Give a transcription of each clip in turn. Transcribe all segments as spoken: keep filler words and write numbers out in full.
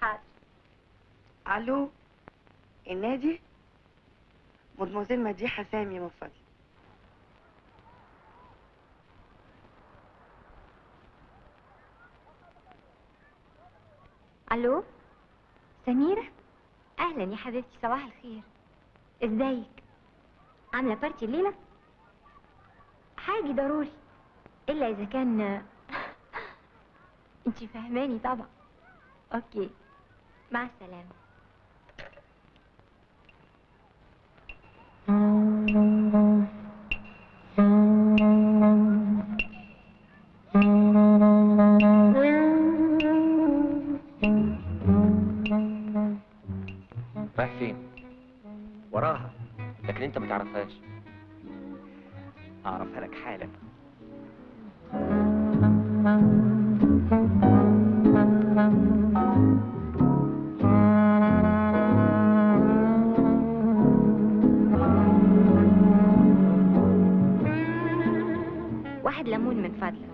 حاضر. الو، النادي؟ مدموزيل مديحه سامي من فضلك. الو سميرة، اهلا يا حبيبتي، صباح الخير. ازيك؟ عاملة بارتي الليلة؟ حاجة ضروري، الا اذا كان انتي فاهماني طبعا. اوكي، مع السلامة. رايح فين؟ وراها. لكن انت ما تعرفهاش. اعرفها لك حالا. واحد ليمون من فضلك.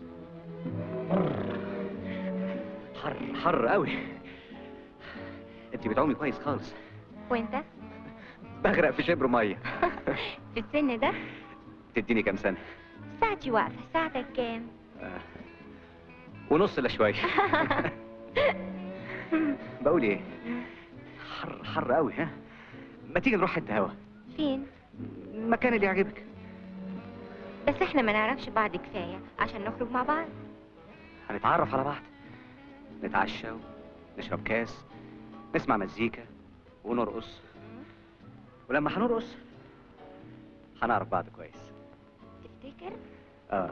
حر حر قوي. انت بتعومي كويس خالص. وانت؟ بغرق في شبر ميه. في السن ده؟ تديني كام سنه؟ ساعتي واقفة، ساعتك كام؟ آه. ونص الا شويه. بقول ايه، حر حر قوي. ها، ما تيجي نروح حته هوا؟ فين؟ المكان اللي يعجبك. بس احنا ما نعرفش بعض كفاية عشان نخرج مع بعض. هنتعرف على بعض، نتعشى ونشرب كاس، نسمع مزيكا ونرقص، ولما هنرقص هنعرف بعض كويس. تفتكر؟ اه.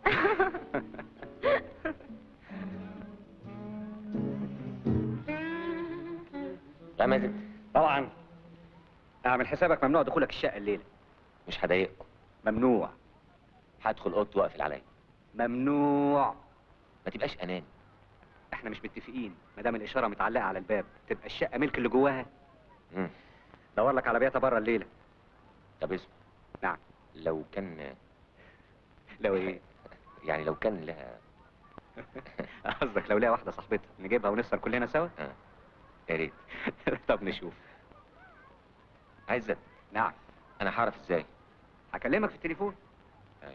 يا مازن، طبعا. اعمل حسابك ممنوع دخولك الشقه الليله. مش هضايقكم. ممنوع. هدخل اوضتي واقفل عليا. ممنوع. ما تبقاش اناني. احنا مش متفقين ما دام الاشاره متعلقه على الباب تبقى الشقه ملك اللي جواها؟ امم دور لك على بيته بره الليله. طب اسمع. نعم. لو كان لو ايه؟ يعني لو كان لها قصدك لو ليها واحده صاحبتها نجيبها ونسهر كلنا سوا؟ اه يا ريت. طب نشوف. عزت. نعم. انا هعرف ازاي؟ هكلمك في التليفون. ايوه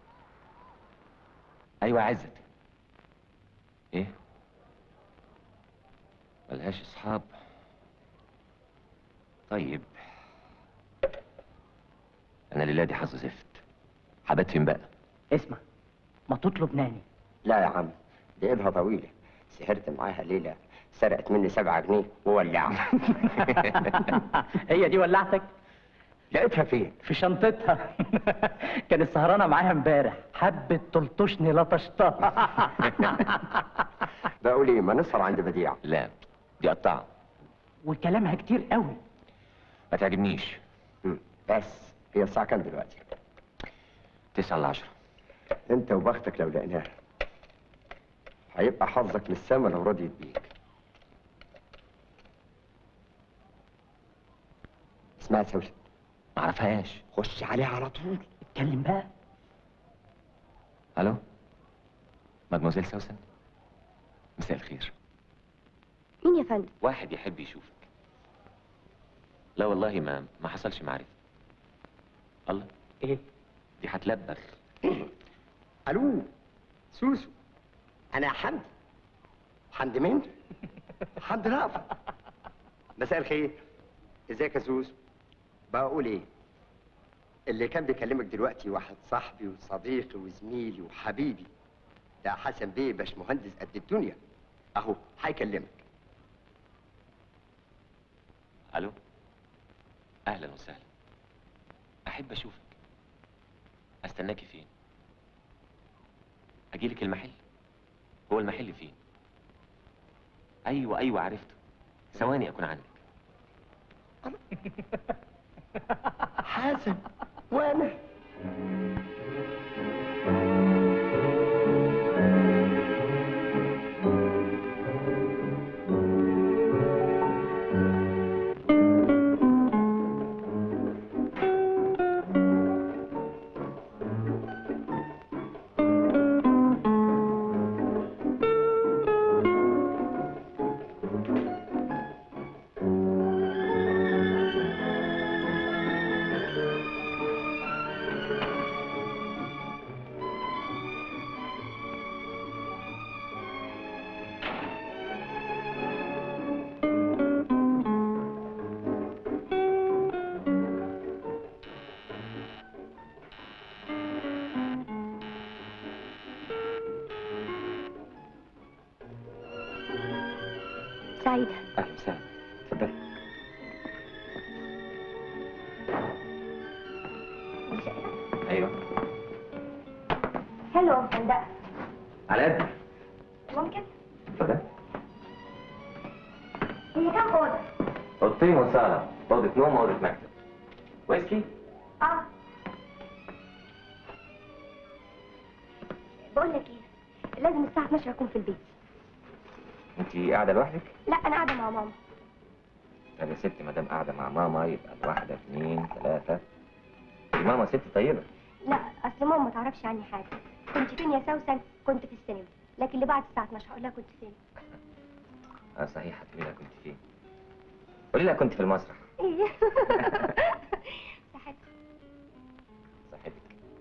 ايوه عزت. ايه؟ ملهاش اصحاب؟ طيب انا الليله دي حظ زفت. هبات فين بقى؟ اسمع، ما تطلب ناني. لا يا عم، دي ايدها طويلة. سهرت معاها ليلة سرقت مني سبعة جنيه وولعها. هي دي ولعتك؟ لقيتها فين؟ في شنطتها. كانت سهرانة معاها امبارح، حبت تلطشني لطشتها. بقول ايه، ما نسهر عند بديع؟ لا دي قطعة. وكلامها كتير قوي. ما تعجبنيش. مم. بس هي الساعة كام دلوقتي؟ تسعة إلا عشرة. انت وبختك لو لقيناها. هيبقى حظك من السما لو رضيت بيك. اسمها سوسن. ما اعرفهاش. خش عليها على طول. اتكلم بقى. الو، مدموزيل سوسن، مساء الخير. مين يا فندم؟ واحد يحب يشوفك. لا والله ما ما حصلش معرفة. الله، ايه؟ دي هتلبخ. الو سوسو، انا حمدي. حمدي مين؟ حمدي رأفت. مساء الخير. ازيك يا سوسو؟ بقول ايه، اللي كان بيكلمك دلوقتي واحد صاحبي وصديقي وزميلي وحبيبي. ده حسن بيه باشمهندس قد الدنيا، اهو هيكلمك. الو، اهلا وسهلا. احب اشوفك. استناكي فين؟ اجيلك المحل؟ هو المحل فين؟ ايوه ايوه عرفته. ثواني اكون عندك. حسن وانا سعيدة. اهلا وسهلا. اتفضلي. ايوه. حلوة مفندقة. على قد. ممكن؟ اتفضلي. هي كام أوضة؟ اوضتين وصالة، اوضة نوم واوضة مكتب. ويسكي؟ اه. بقول لك ايه، لازم الساعة اتناشر اكون في البيت. انت قاعدة لوحدك؟ لا انا قاعدة مع ماما. طب يا ستي ما دام قاعدة مع ماما يبقى الواحدة اثنين ثلاثة. دي ماما ست طيبة. لا اصل ماما ما تعرفش عني حاجة. كنت فين يا سوسن؟ كنت في السينما، لكن اللي بعد الساعة اتناشر هقول لها كنت فين. اه صحيح، هتقولي لها كنت فين؟ قولي لها كنت في المسرح. ايه. صحتك. صحتك.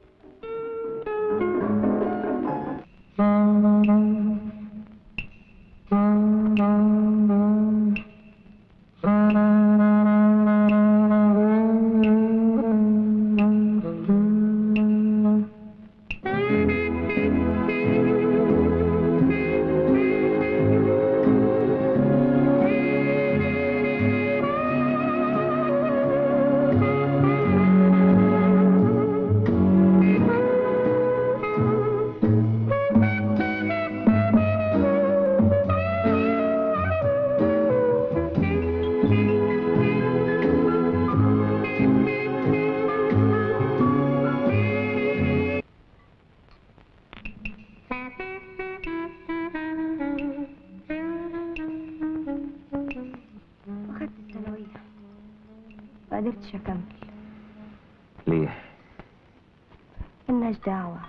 واخدت الثانوية ما قدرتش اكمل. ليه؟ ملناش دعوة.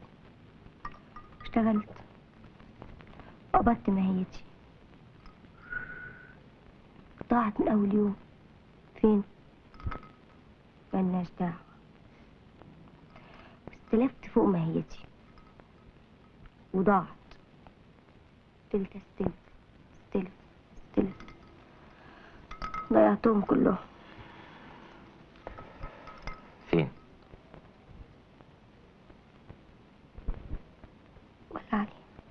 اشتغلت قبضت ماهيتي، ضاعت من اول يوم. فين؟ ملناش دعوة. استلفت فوق ماهيتي وضاعت. فضلت استلف استلف استلف، ضيعتهم كلهم. فين؟ ولا علي.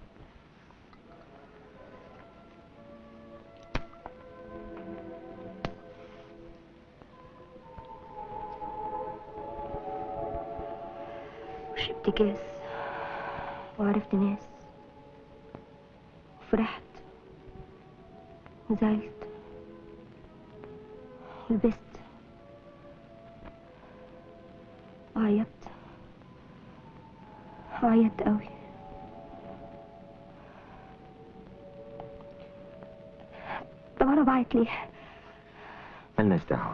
وشربت كاس وعرفت ناس وفرحت وزعلت ولبست وعيطت وعيطت قوي. طب انا بعيط ليه؟ ملناش دعوة.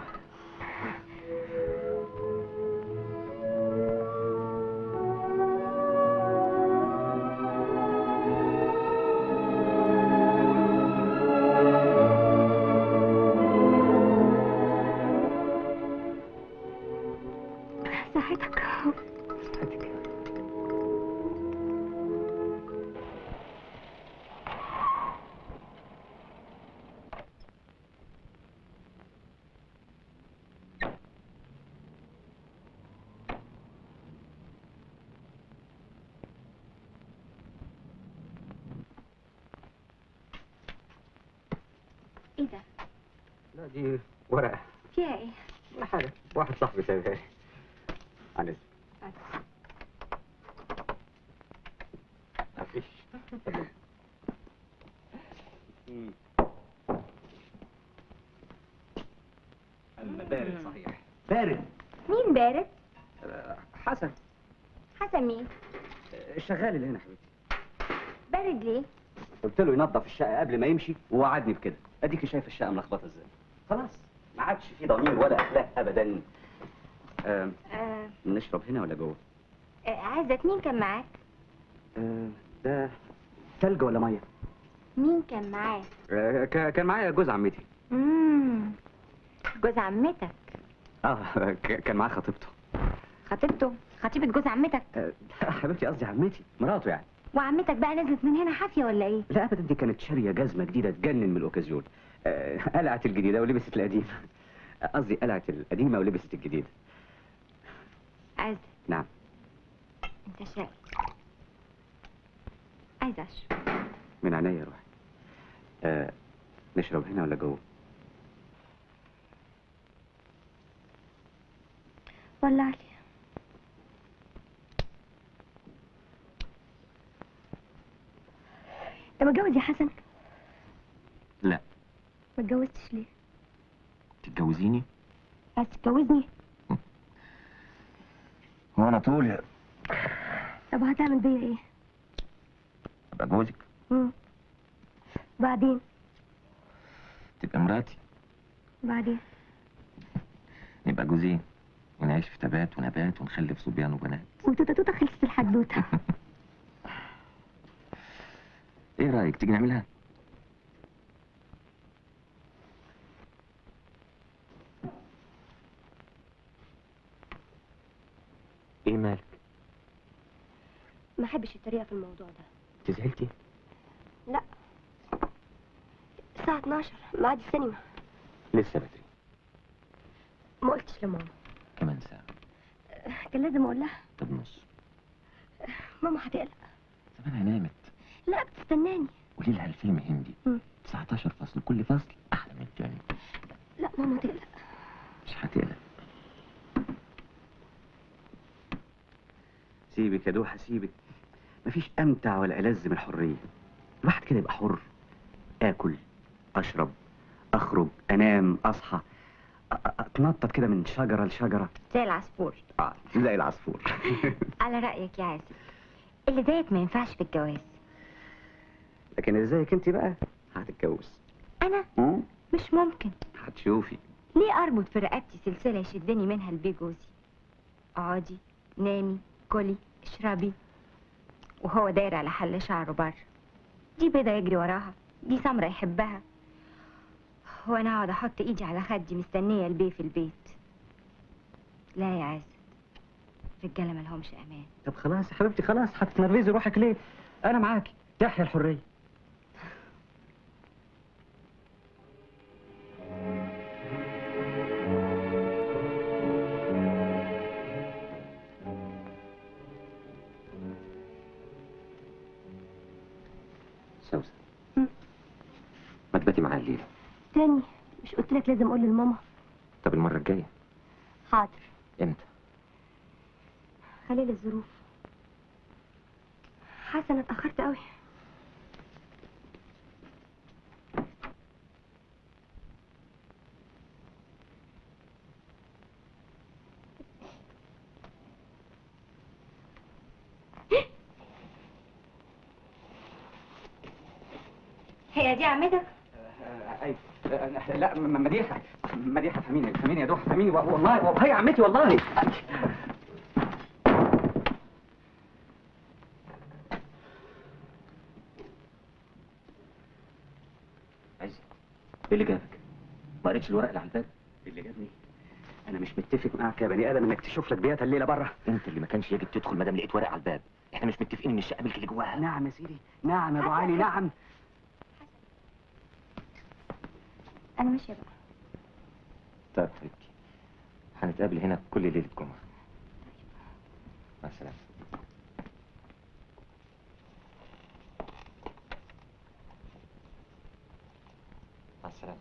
صحتك. ايه ده؟ لا دي ورقة. فيها ايه؟ ولا حاجة، واحد صاحبي سايبها لي. معلش. مفيش. أما بارد صحيح، بارد. مين بارد؟ آه، حسن حسن مين؟ آه، الشغال اللي هنا حبيبتي. بارد ليه؟ قلت له ينظف الشقة قبل ما يمشي ووعدني بكده. اديكي شايف الشقة ملخبطة ازاي. خلاص ما عادش في ضمير ولا اخلاق ابدا. آه آه نشرب هنا ولا جوه؟ آه عزت مين كان معاك؟ آه ده تلج ولا ميه؟ مين كان معاك؟ آه ك- كان معايا جوز عمتي. امم جوز عمتك. اه ك- كان معاه خطيبته. خطيبته؟ خطيبة جوز عمتك؟ آه لا حبيبتي، قصدي عمتي مراته يعني. وعمتك بقى نزلت من هنا حافية ولا ايه؟ لا ابدا، دي كانت شاريه جزمه جديده تجنن من الاوكازيون. آه قلعت الجديده ولبست القديمه. آه، قصدي قلعت القديمه ولبست الجديده. عايزة. نعم. انت شاي. عايزة اشرب. من عينيا يا روحي. آه نشرب هنا ولا جوه؟ ولع لي. انت متجوز يا حسن؟ لا. ما اتجوزتش ليه؟ تتجوزيني؟ عايز تتجوزني؟ هو انا طول طب هتعمل بيا ايه؟ ابقى جوزك. امم بعدين تبقى مراتي. بعدين نبقى جوزين ونعيش في تبات ونبات ونخلف صبيان وبنات. وتوته توته خلصت الحدوته. ايه رايك تيجي نعملها؟ ايه مالك؟ ما احبش الطريقه في الموضوع ده. تزعلتي؟ لا، الساعه اتناشر ميعاد السينما. لسه بدري. ما قلتش لماما. كمان ساعه. كان لازم اقول لها. طب نص. ماما هتقلق. زمانها نامت. لا، بتستناني. قولي لها الفيلم هندي. مم. تسعتاشر فصل، كل فصل احلى من التاني. لا، ماما تقلق. مش هتقلق. سيبك يا دوحة سيبك. مفيش أمتع ولا ألذ من الحرية. الواحد كده يبقى حر. آكل، أشرب، أخرج، أنام، أصحى، أ- أ- أتنطط كده من شجرة لشجرة. زي العصفور. آه زي العصفور. على رأيك يا عازب، اللي زيك ما ينفعش في الجواز. لكن اللي زيك أنت بقى هتتجوز. أنا مم؟ مش ممكن. هتشوفي. ليه أربط في رقبتي سلسلة يشدني منها البيه جوزي؟ اقعدي، نامي، كلي، اشربي، وهو داير على حل شعره بره. دي بيضة يجري وراها، دي سمرة يحبها، وانا اقعد احط ايدي على خدي مستنية البيه في البيت. لا يا عازب، الرجالة ملهمش امان. طب خلاص يا حبيبتي خلاص، هتنرفزي روحك ليه؟ أنا معاكي، تحيا الحرية. سوسن. مم. ما تباتي معايا الليله. تاني؟ مش قلت لك لازم اقول لماما؟ طب المره الجايه. حاضر. امتى؟ خليل الظروف. حسن اتأخرت قوي. هي دي عمتك؟ ايوه. لا م- مديحه مديحه فهميني فهميني يا دوحه فهميني والله وهي عمتي والله. عايز ايه اللي جابك؟ ما قريتش الورق اللي على الباب؟ اللي جابني انا مش متفق معاك يا بني ادم انك تشوف لك بيات الليله بره. انت اللي ما كانش يجب تدخل ما دام لقيت ورق على الباب. احنا مش متفقين ان الشقه ملك اللي جواها. نعم يا سيدي نعم يا ابو علي نعم. انا ماشيه بقى. طيب حبيبتي، هنتقابل هنا كل ليله جمعه. مع السلامه. مع السلامه.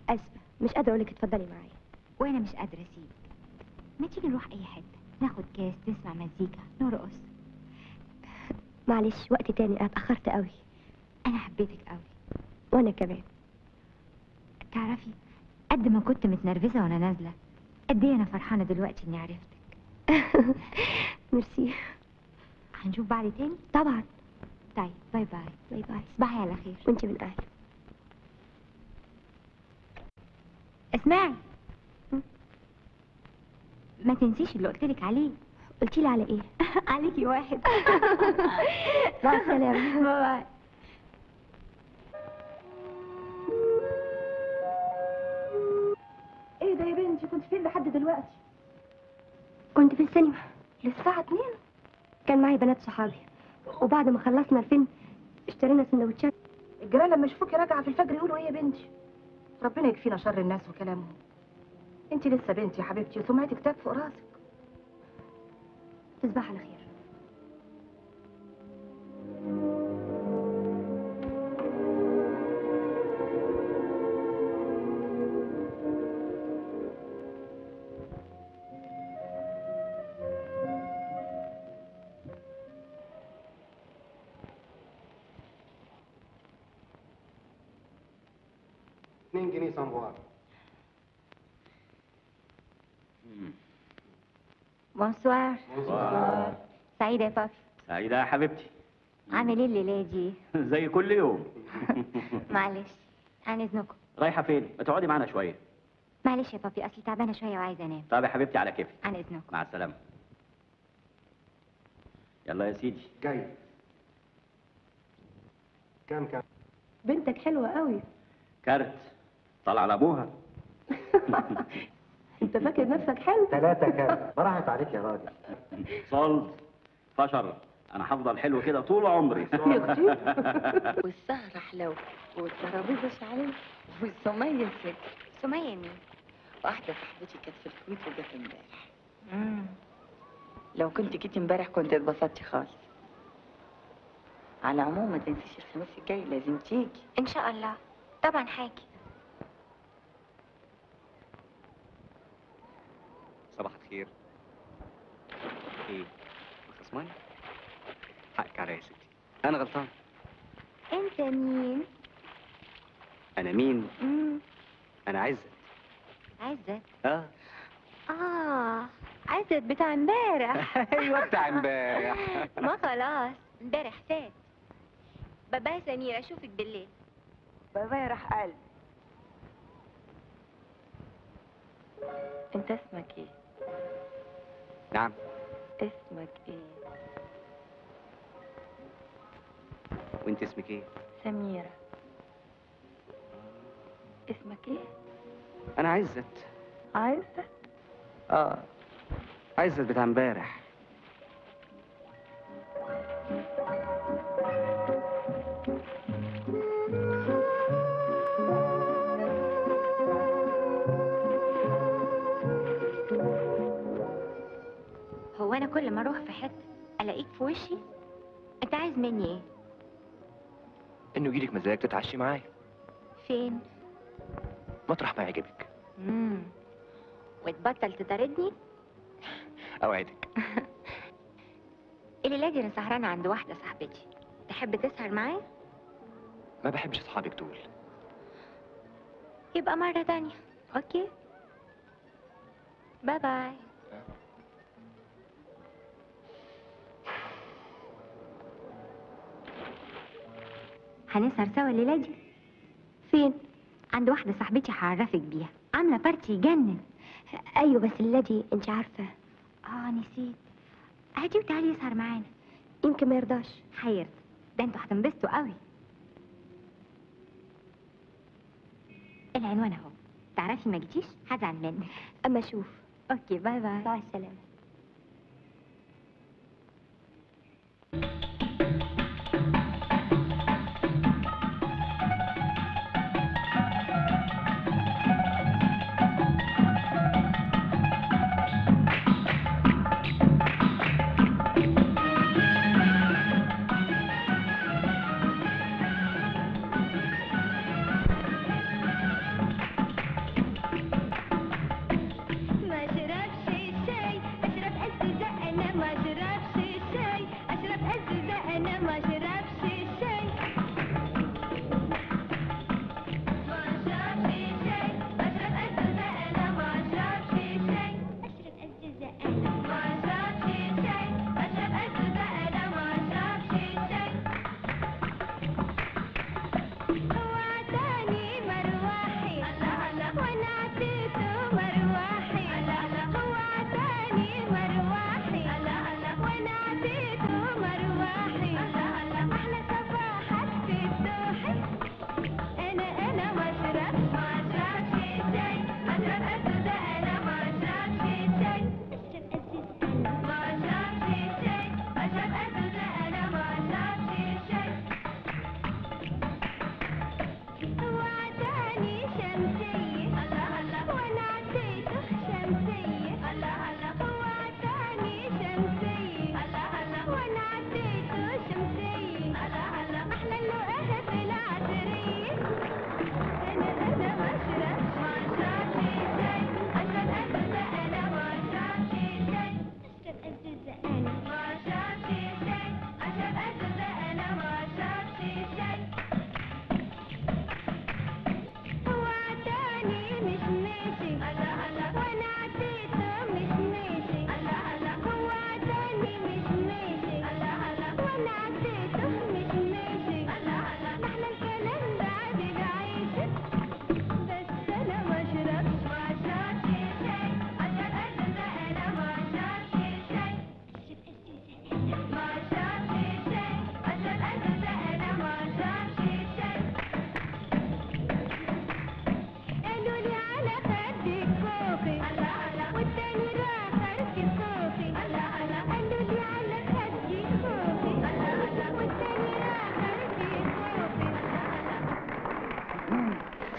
اسفه مش قادره اقول لك اتفضلي معايا. وانا مش قادره اسيبك. ما تيجي نروح اي حته، ناخد كاس، نسمع مزيكا، نرقص. معلش وقت تاني، انا اتاخرت قوي. انا حبيتك قوي. وانا كمان. تعرفي قد ما كنت متنرفزه وانا نازله، قد ايه انا فرحانه دلوقتي اني عرفتك. ميرسي. هنشوف بعض تاني؟ طبعا. طيب باي باي. باي باي. تصبحي على خير. وانت من اهلي. اسمعي، ما تنسيش اللي قلتلك عليه. قلتي لي على ايه؟ عليكي واحد. مع السلامه. باي باي. ايه ده يا بنتي، كنت فين لحد دلوقتي؟ كنت في السينما للساعة اتنين. كان معي بنات صحابي، وبعد ما خلصنا الفيلم اشترينا سندوتشات. الجيران لما يشوفوكي راجعه في الفجر يقولوا ايه يا بنتي؟ ربنا يكفينا شر الناس وكلامهم. انت لسه بنتي يا حبيبتي وسمعتك تاج فوق راسك. تصبح على خير. اتنين جنيه سموار. بونسوار. بونسوار. سعيدة يا بابي. سعيدة يا حبيبتي. عامل ايه الليلة دي؟ زي كل يوم. معلش عن اذنكم. رايحة فين؟ ما تقعدي معانا شوية. معلش يا بابي، اصلي تعبانة شوية وعايزة انام. طب يا حبيبتي على كيفك. عن اذنكم. مع السلامة. يلا يا سيدي. جاي. كام كام؟ بنتك حلوه قوي. كارت طلع لابوها. انت فاكر نفسك حلو؟ ثلاثة كام؟ راحت عليك يا راجل. صلت فشر، انا هفضل حلو كده طول عمري. والسهرة حلوة والترابيزة شعلية والسمية سكر. سمية مين؟ واحدة صاحبتي كانت في الكويت وجت امبارح. لو كنت جيتي امبارح كنت اتبسطتي خالص. على العموم ما تنسيش الخميس الجاي لازم تيجي. ان شاء الله طبعا حاجة. صباح الخير. ايه خصماني؟ حقك عليا يا ستي، انا غلطان. انت مين؟ انا مين؟ امم انا عزت. عزت. اه اه عزت بتاع امبارح. ايوه بتاع امبارح. ما خلاص امبارح فات. بابا سمير اشوفك بالليل. بابا راح قال. انت اسمك ايه؟ نعم. اسمك ايه؟ وانت اسمك ايه؟ سميرة. اسمك ايه؟ انا عزت. عزت. اه عزت بتاع امبارح. هو انا كل ما اروح في حته الاقيك في وشي؟ انت عايز مني ايه؟ انه يجيلك مزاج تتعشي معايا فين؟ مطرح ما يعجبك. امم وتبطل تطاردني؟ اوعدك. الليله دي انا سهرانه عند واحده صاحبتي، تحب تسهر معايا؟ ما بحبش اصحابك دول. يبقى مره تانية. اوكي باي باي. هنسهر سوا الليله دي. فين؟ عند واحده صاحبتي هعرفك بيها، عامله بارتي يجنن. ايوه بس الذي انت عارفه. اه نسيت. هاتي وتعالي يسهر معانا. يمكن ما يرضاش. هيرضى، ده انتوا هتنبسطوا قوي. العنوان اهو، تعرفي ما جيتيش هزعل منك. اما اشوف. اوكي باي باي. مع السلامه.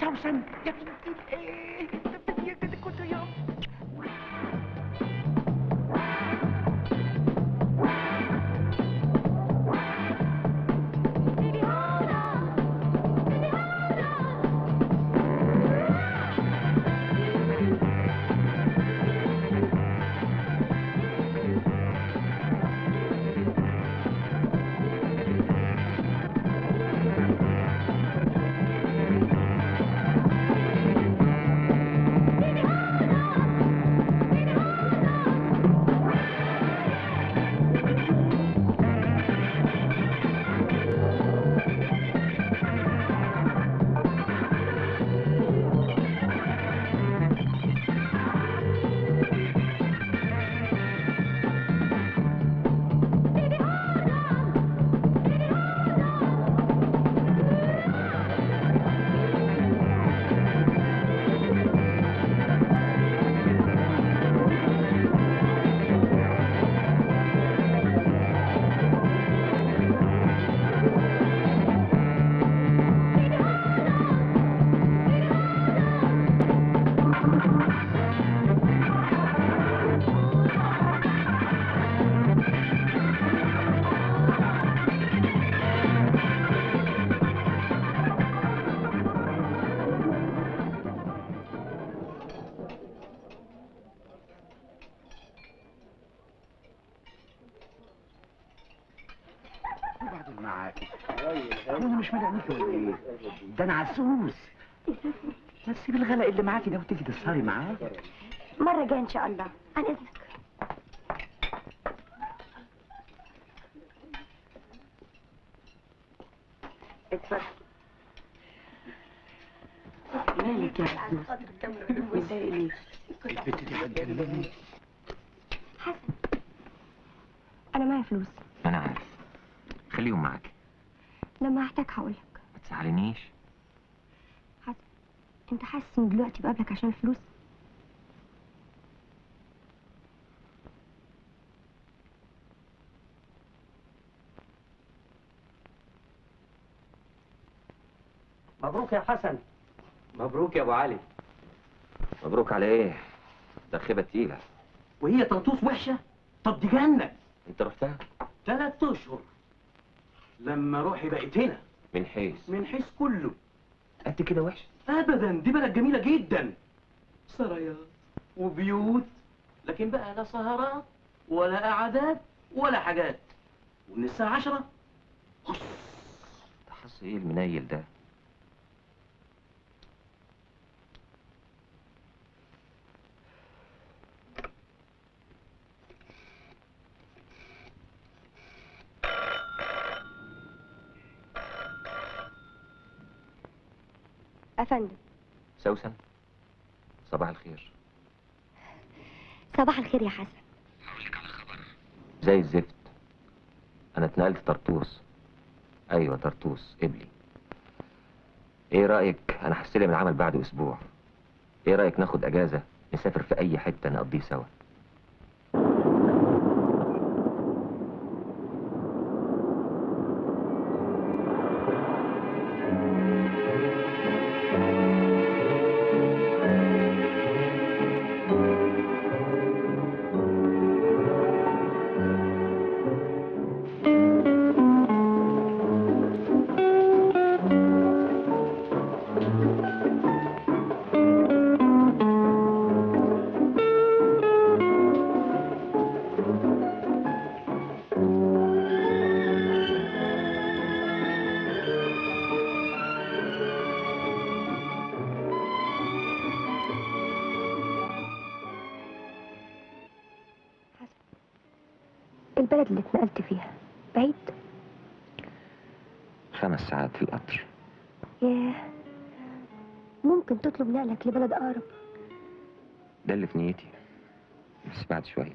سوسن يا بنتي ايه يا بنتي كنت يا وبعدين معاك انا مش ملاقيك ولا ايه؟ ده انا عسوس. ما تسيب الغلق اللي معاكي ده وتيجي تسهري معايا. مرة جاية إن شاء الله، عن إذنك. اتفضل. مالك يا عسوس؟ متضايق ليه؟ البت دي هتجنني. حسن، أنا معايا فلوس، ما انا عارف. خليهم معاك. لما هحتاج هقولك. ما تزعلنيش. حسن، أنت حاسس إن دلوقتي بقابلك عشان الفلوس؟ مبروك يا حسن. مبروك يا ابو علي. مبروك على ايه؟ ده خيبه تقيله. وهي طنطوس وحشه؟ طب دي جنه. انت رحتها؟ ثلاث اشهر. لما روحي بقت هنا. من حيث؟ من حيث كله. قد كده وحشه؟ ابدا، دي بلد جميله جدا. سرايات وبيوت، لكن بقى لا سهرات ولا قعدات ولا حاجات. ومن الساعه عشرة هص. ده حظ ايه المنيل ده؟ أفندم. سوسن، صباح الخير. صباح الخير يا حسن. هقول لك على خبر زي الزفت. انا اتنقلت طرطوس. ايوه طرطوس قبلي. ايه رايك؟ انا هستلم العمل بعد اسبوع. ايه رايك ناخد اجازه نسافر في اي حته نقضيه سوا؟ البلد اللي اتنقلت فيها بعيد؟ خمس ساعات في القطر. ياه، ممكن تطلب نقلك لبلد أقرب. ده اللي في نيتي، بس بعد شويه.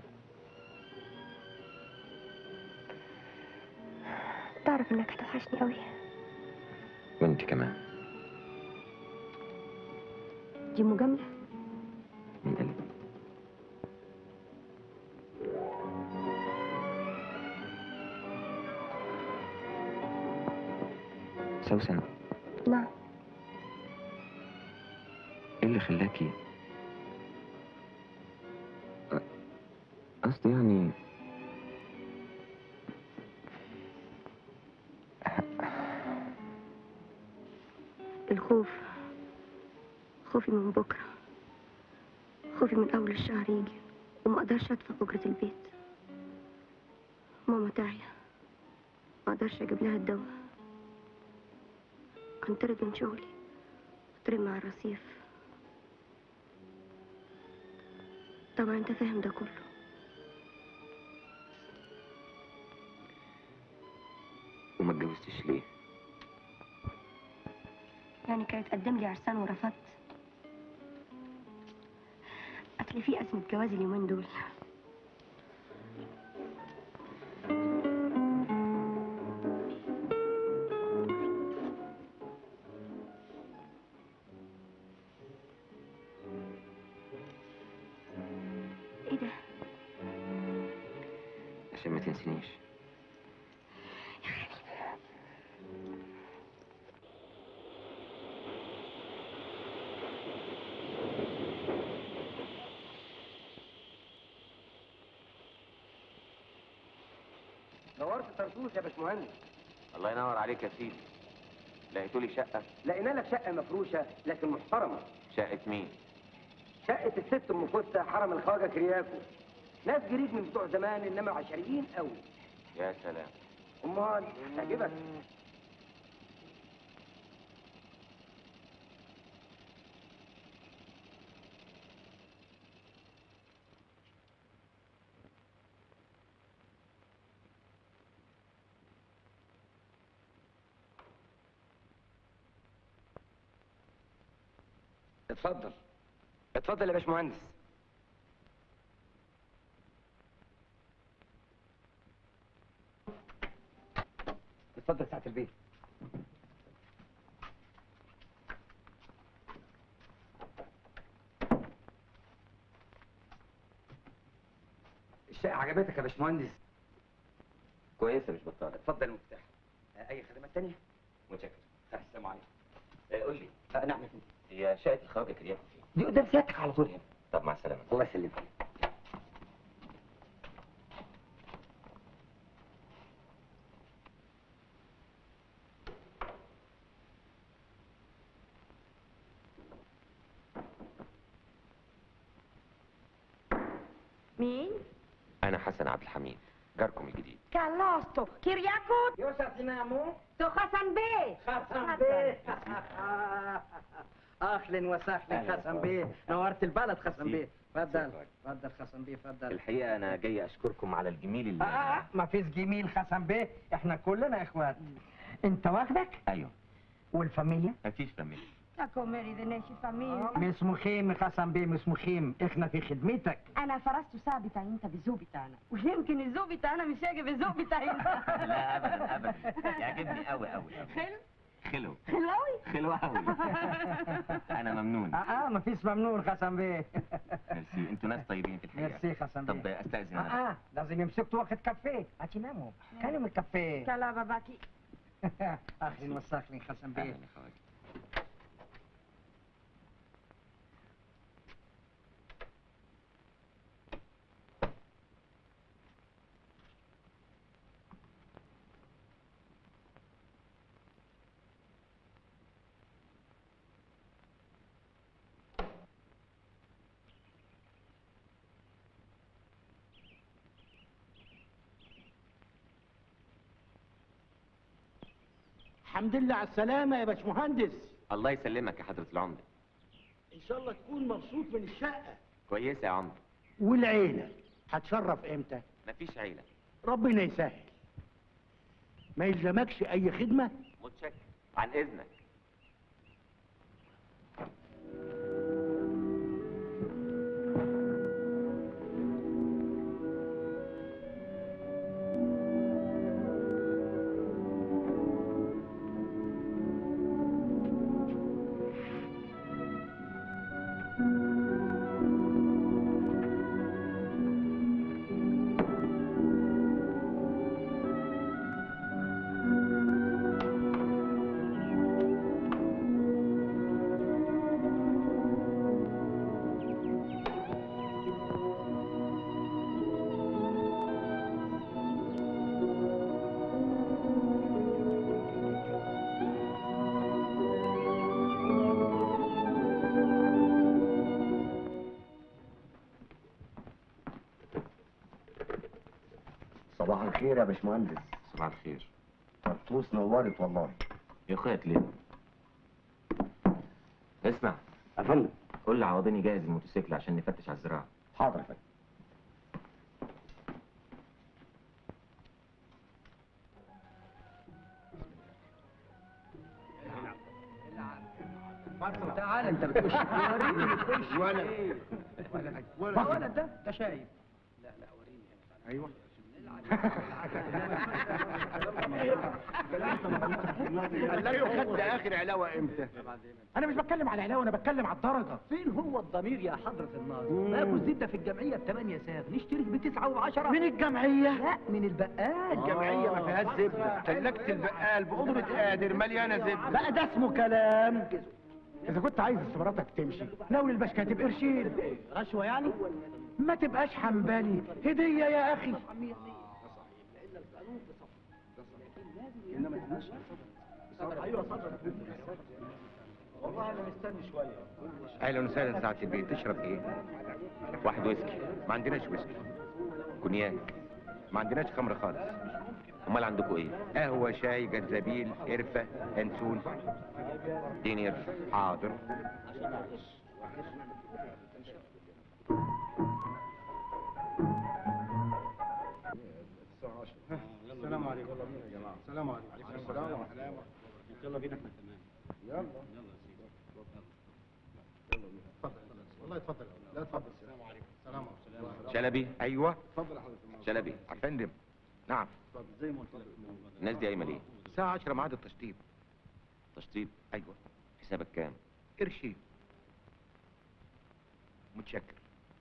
تعرف إنك هتوحشني قوي. وانت كمان. دي مجاملة؟ من قلبي. سوسن، نعم. اللي خلاكي؟ أ- قصدي يعني الخوف، خوفي من بكرة، خوفي من أول الشهر يجي وما أقدرش أدفع أجرة البيت. ماما تعيا، ما أقدرش أجيب لها الدواء، أنطرد من شغلي، أطرد مع الرصيف. طبعا أنت فاهم ده كله. وما اتجوزتيش ليه؟ يعني كانت تقدم لي عرسان ورفضت. أصل في أزمة جواز اليومين دول. إيه ده؟ عشان ما تنسينيش. دورت طرطوس يا باشمهندس. الله ينور عليك يا سيدي. لقيتولي شقة؟ لقينا لك شقه مفروشه لكن محترمه. شقة مين؟ شقه الست ام فستة حرم الخواجه كرياكو. ناس جريد من بتوع زمان انما عشريين قوي. يا سلام. امال هتعجبك. اتفضل اتفضل يا باشمهندس. اتفضل ساعة البيت. الشقة عجبتك يا باشمهندس؟ كويسة مش بطالة. اتفضل المفتاح. آه، أي خدمات تانية؟ متشكر. السلام عليكم. آه، قول لي، آه، نعم يا فندم. هي شقة الخواجة كرياكو فين؟ دي قدام سيادتك على طول هنا. طب مع السلامة. الله يسلمك. مين؟ أنا حسن عبد الحميد، جاركم الجديد. كالوستو كيرياكو يوسف دينامو. تو حسن بيه. حسن بيه. اهلا وسهلا حسن بيه. نورت البلد حسن بيه. اتفضل اتفضل حسن بيه اتفضل. الحقيقة أنا جاي أشكركم على الجميل اللي اه ما فيش جميل حسن بيه، احنا كلنا اخوات. انت واخدك؟ أيوه. والفاميليا؟ مفيش فاميليا. تاكو ميري دي ناشي فاميليا. مش مخيم حسن بيه مش مخيم، احنا في خدمتك. انا فرست ساعة بتاعي انت بالذوق بتاعنا، ويمكن الذوق بتاعنا مش هيجي بالذوق بتاعي انت. لا أبدا أبدا، يعجبني أوي أوي أوي. حلو؟ خلو. حلو أوي؟ خلو أوي. أنا ممنون. اه اه ما فيش ممنون حسن بيه. ميرسي، أنتوا ناس طيبين في الحقيقة. ميرسي حسن بيه. طب أستأذن أنا. اه اه لازم يمسكوا واخد كافيه هتناموا. كانوا من الكافيه. كلا باباكي. اهلا وسهلا حسن بيه. أهلا يا خواجة. الحمد لله على السلامة يا باشمهندس. الله يسلمك يا حضرة العمدة. إن شاء الله تكون مبسوط من الشقة. كويسة يا عمدة. والعيلة هتشرف إمتى؟ مفيش عيلة. ربنا يسهل. ما يلزمكش أي خدمة؟ متشكر. عن إذنك. صباح الخير يا باشمهندس. صباح الخير. طرطوس نورت والله. يا اخويا ليه؟ اسمع يا فندم. قول لعوضين يجهز الموتوسيكل عشان نفتش على الزراعه. حاضر يا فندم. تعال انت بتخش وريني بتخش ولا ولا ولا ده ده شايف. لا لا وريني. ايوه. قال خد اخر علاوه امتى؟ انا مش بتكلم على علاوه، انا بتكلم على الدرجه. فين هو الضمير يا حضرة الناظر؟ باكو الزبده في الجمعيه بثمانية ساغ، نشترك بتسعة وعشرة. من الجمعيه؟ لا من البقال. الجمعيه ما فيهاش زبده، تلاجة البقال بقدرة قادر مليانه زبده. بقى ده اسمه كلام. اذا كنت عايز استمراتك تمشي ناول البشكاتب قرشين. رشوه يعني؟ ما تبقاش حنبلي، هديه يا اخي. ايوه صدر. والله انا مستني شويه. اهلا وسهلا سعاده البيت. تشرب ايه؟ واحد ويسكي. ما عندناش ويسكي. كونياك. ما عندناش خمر خالص. امال عندكم ايه؟ قهوه، شاي، جنزبيل، قرفه، ينسون. اديني قرفه. حاضر. السلام عليكم. يلا بينا يا جماعه. السلام عليكم. وعليكم السلام ورحمه الله وبركاته. يلا بينا احنا كمان. يلا يلا يا سيدي. يلا بينا. اتفضل. والله اتفضل. لا اتفضل. السلام عليكم. السلام عليكم. شلبي. ايوه. اتفضل يا حضرتك. شلبي. يا فندم. نعم. اتفضل زي ما قلت لك. الناس دي قايمه ليه؟ الساعه عشرة ميعاد التشطيب. تشطيب. ايوه. حسابك كام؟ قرشين. متشكر.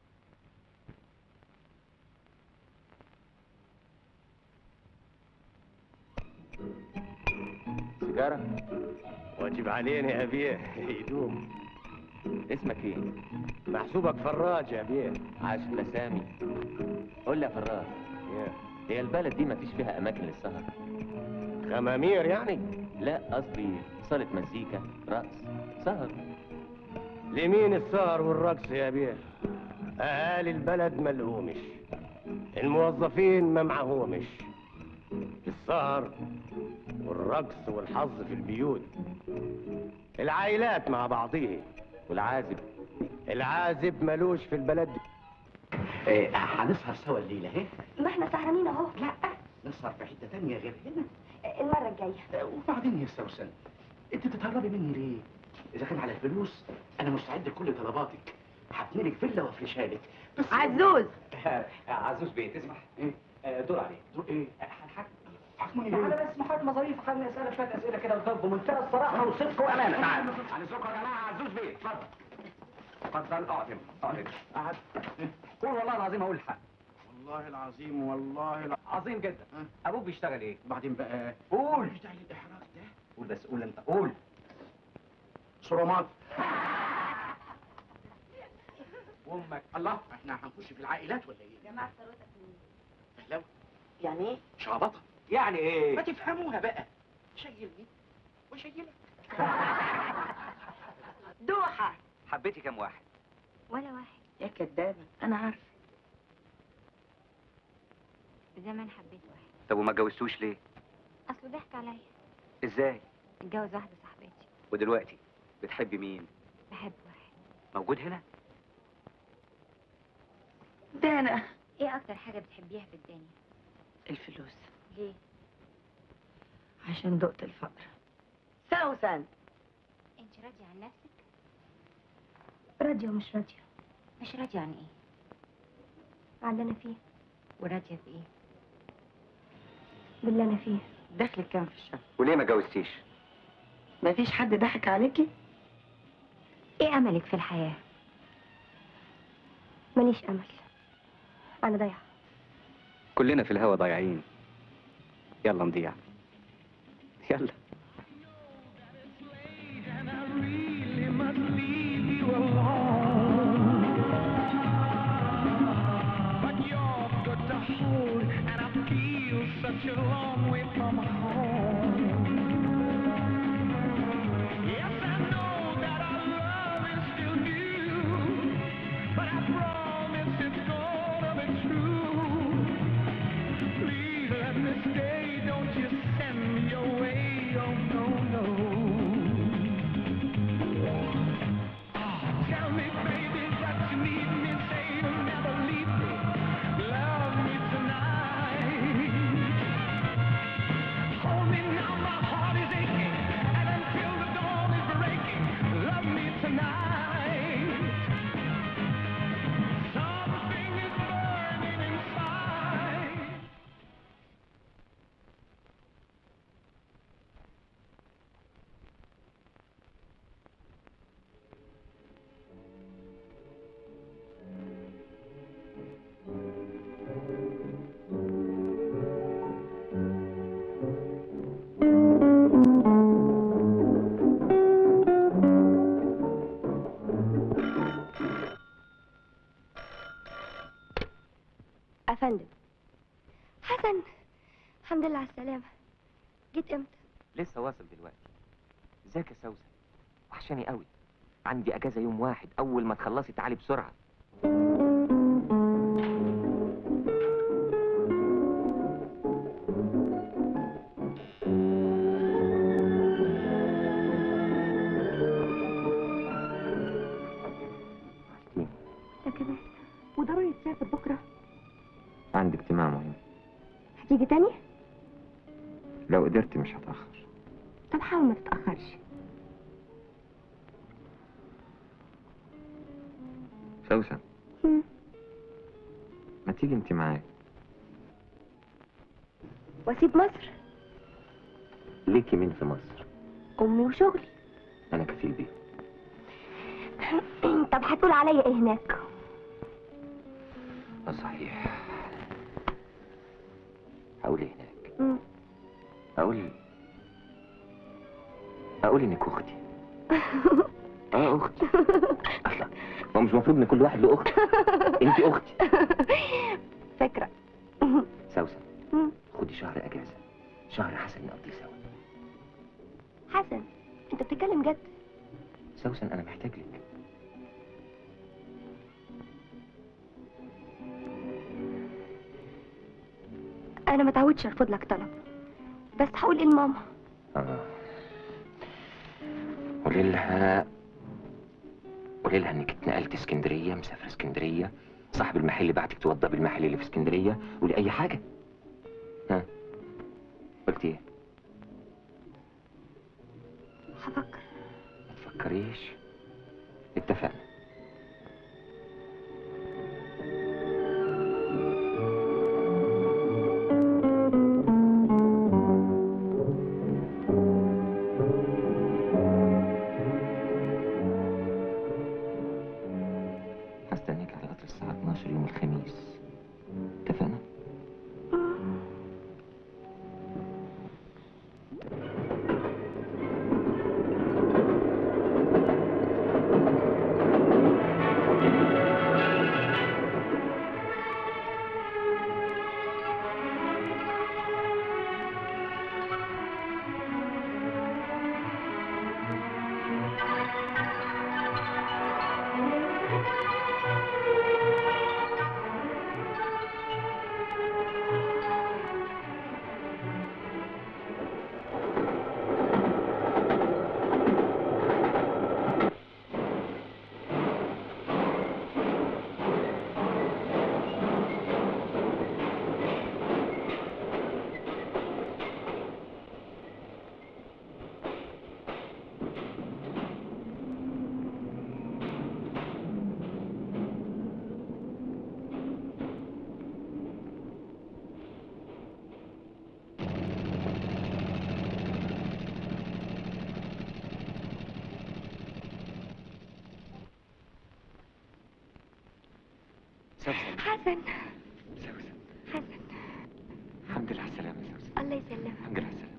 سيجاره؟ واجب علينا يا بيه يدوم. اسمك ايه؟ محسوبك فراج يا بيه. عاش الاسامي. قول لي يا فراج، هي البلد دي مفيش فيها اماكن للسهر؟ خمامير يعني؟ لا قصدي صالة مزيكا، رقص، سهر. لمين السهر والرقص يا بيه؟ اهالي البلد ملهومش، الموظفين ما معهومش. السهر والرقص والحظ في البيوت، العائلات مع بعضيه. والعازب؟ العازب ملوش في البلد دي. ايه هنسهر سوا الليله اهي؟ ما احنا سهرانين اهو. لا نسهر في حته تانية غير هنا. المره الجايه. وبعدين يا سوسن، انت تتهربي مني ليه؟ اذا كان على الفلوس انا مستعد لكل طلباتك. هبني لك فيلا وافرشها لك. بس عزوز. عزوز بيه تسمح؟ ايه؟ دور عليه. دور ايه؟ هنحكي. حكمني تعالى ليه؟ بس محاكمه ظريفه، خليني اسالك شويه اسئله كده وجاوب بمنتهى الصراحه والصدق والامانه. تعال. هنسوق يا جماعه. عزوز بيه اتفضل. اتفضل اقعد هنا. اقعد هنا. قعد. قول والله العظيم اقول الحق. والله العظيم والله العظيم. عظيم جدا. ابوك بيشتغل ايه؟ بعدين بقى قول. مش داعي للاحراج ده. قول بس قول انت قول. صرامات. وامك. الله احنا هنخش في العائلات ولا ايه؟ جماعة ثروتك مين؟ فهلاوي. يعني ايه؟ شعبطه. يعني ايه؟ ما تفهموها بقى. شيلني وشيلك. دوحة. حبيتي كام واحد؟ ولا واحد. يا كدابة أنا عارفة. زمان حبيت واحد. طب وما اتجوزتوش ليه؟ اصله ضحك عليا. ازاي؟ اتجوز واحدة صاحبتي. ودلوقتي بتحبي مين؟ بحب واحد. موجود هنا؟ ده أنا. ايه اكتر حاجة بتحبيها في الدنيا؟ الفلوس. ليه؟ عشان دقت الفقر. سوسن. انت راضية عن نفسك؟ راضية ومش راضية. مش راضية عن ايه؟ عن اللي أنا فيه. وراضية بايه؟ باللي أنا فيه. دخلك كام في الشهر؟ وليه ما اتجوزتيش؟ مفيش حد ضحك عليكي؟ ايه املك في الحياة؟ ماليش أمل. أنا ضايعة. كلنا في الهوا ضايعين. يلا نضيع. يلا. Such a long way from home. Yes, I know that our love is still new, but I promise it's gonna be true. Please فندم. حسن، الحمد لله على السلامة. جيت امتى؟ لسه واصل دلوقتي. ازيك يا سوسن؟ وحشاني قوي. عندي اجازة يوم واحد، اول ما تخلصي تعالي بسرعة. انت كمان وضروري تسافر بكرة؟ عندي اجتماع مهم. هتيجي تاني؟ لو قدرت مش هتأخر. طب حاول ما تتأخرش. سوسن، ما تيجي انت معايا؟ واسيب مصر؟ ليكي مين في مصر؟ امي وشغلي. انا كفيل بيه. طب هتقول عليا ايه هناك؟ اه صحيح. هقول ايه هناك؟ مم. اقول اقول انك اختي. اه اختي. اصلا هو مش المفروض ان كل واحد له اخت؟ انت اختي. فكرة. سوسن، خدي شهر اجازة، شهر حسن نقضيه سوا. حسن، انت بتتكلم جد؟ سوسن انا محتاج لك. انا ما تعودش ارفض لك طلب، بس هقول ايه لماما؟ اه قولي لها قولي لها انك اتنقلت اسكندريه، مسافره اسكندريه، صاحب المحل بعتك توضى بالمحل اللي في اسكندريه، قولي اي حاجه. ها قلت ايه؟ هفكر. ما تفكريش. اتفقنا. هستنيك على قطر الساعة اتناشر يوم الخميس. اتفقنا؟ سوسن. حسن. سوسن. حسن. الحمد لله على السلامة يا سوسن. الله يسلمك. الحمد لله على السلامة.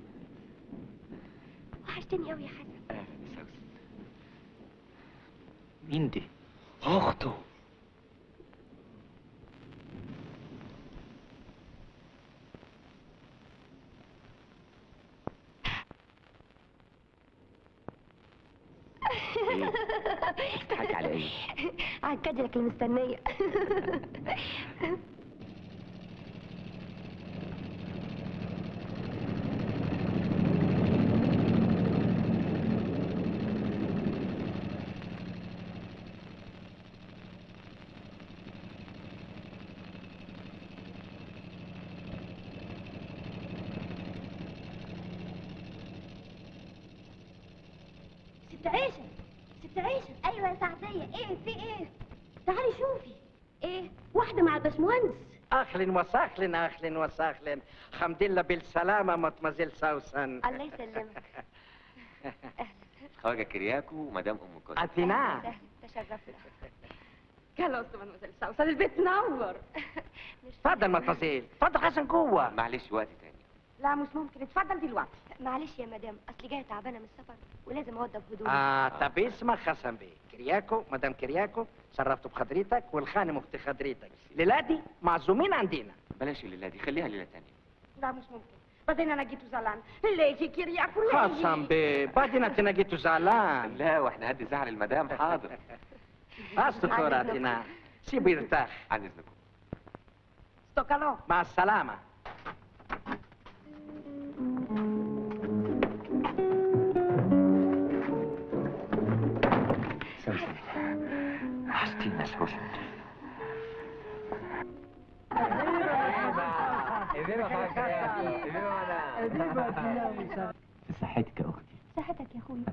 وحشتني قوي يا حسن. اهلا يا سوسن. مين دي؟ اخته. بتضحكي على ايه؟ على الكادلك المستنية. ست عيشة، ست عيشة. ايوه يا سعدية، ايه في ايه؟ تعالي شوفي. ايه؟ واحدة مع الباشمهندس. اهلا وسهلا، اهلا وسهلا. الحمد لله بالسلامة مطمزيل سوسن. الله يسلمك. خواجة كرياكو ومدام ام كوسة. أثينا. تشرفنا. خلاص مدموزيل سوسن، البيت نور. اتفضل مطمزيل، اتفضل حسن جوه. معلش وقت تاني. لا مش ممكن، اتفضل دلوقتي. معلش يا مدام، اصلي جايه تعبانه من السفر ولازم اوضب هدومي. اه طب اسمع حسن بيه، كرياكو مدام كرياكو، شرفت بخدريتك والخانم اخت خدريتك. الليله دي معزومين عندنا. بلاش الليله دي، خليها ليله تانية. لا مش ممكن، بعدين انا جيت زعلان. ليكي كيرياكو ليكي. خاصم بيه، بعدين انت جيتوا زعلان. لا واحنا هدي زعل المدام. حاضر. استخباراتنا سيبه يرتاح. عن اذنكم. ستوكالو. مع السلامه. سوسن حستينا سوسن. في صحتك يا اختي. صحتك يا اخويا.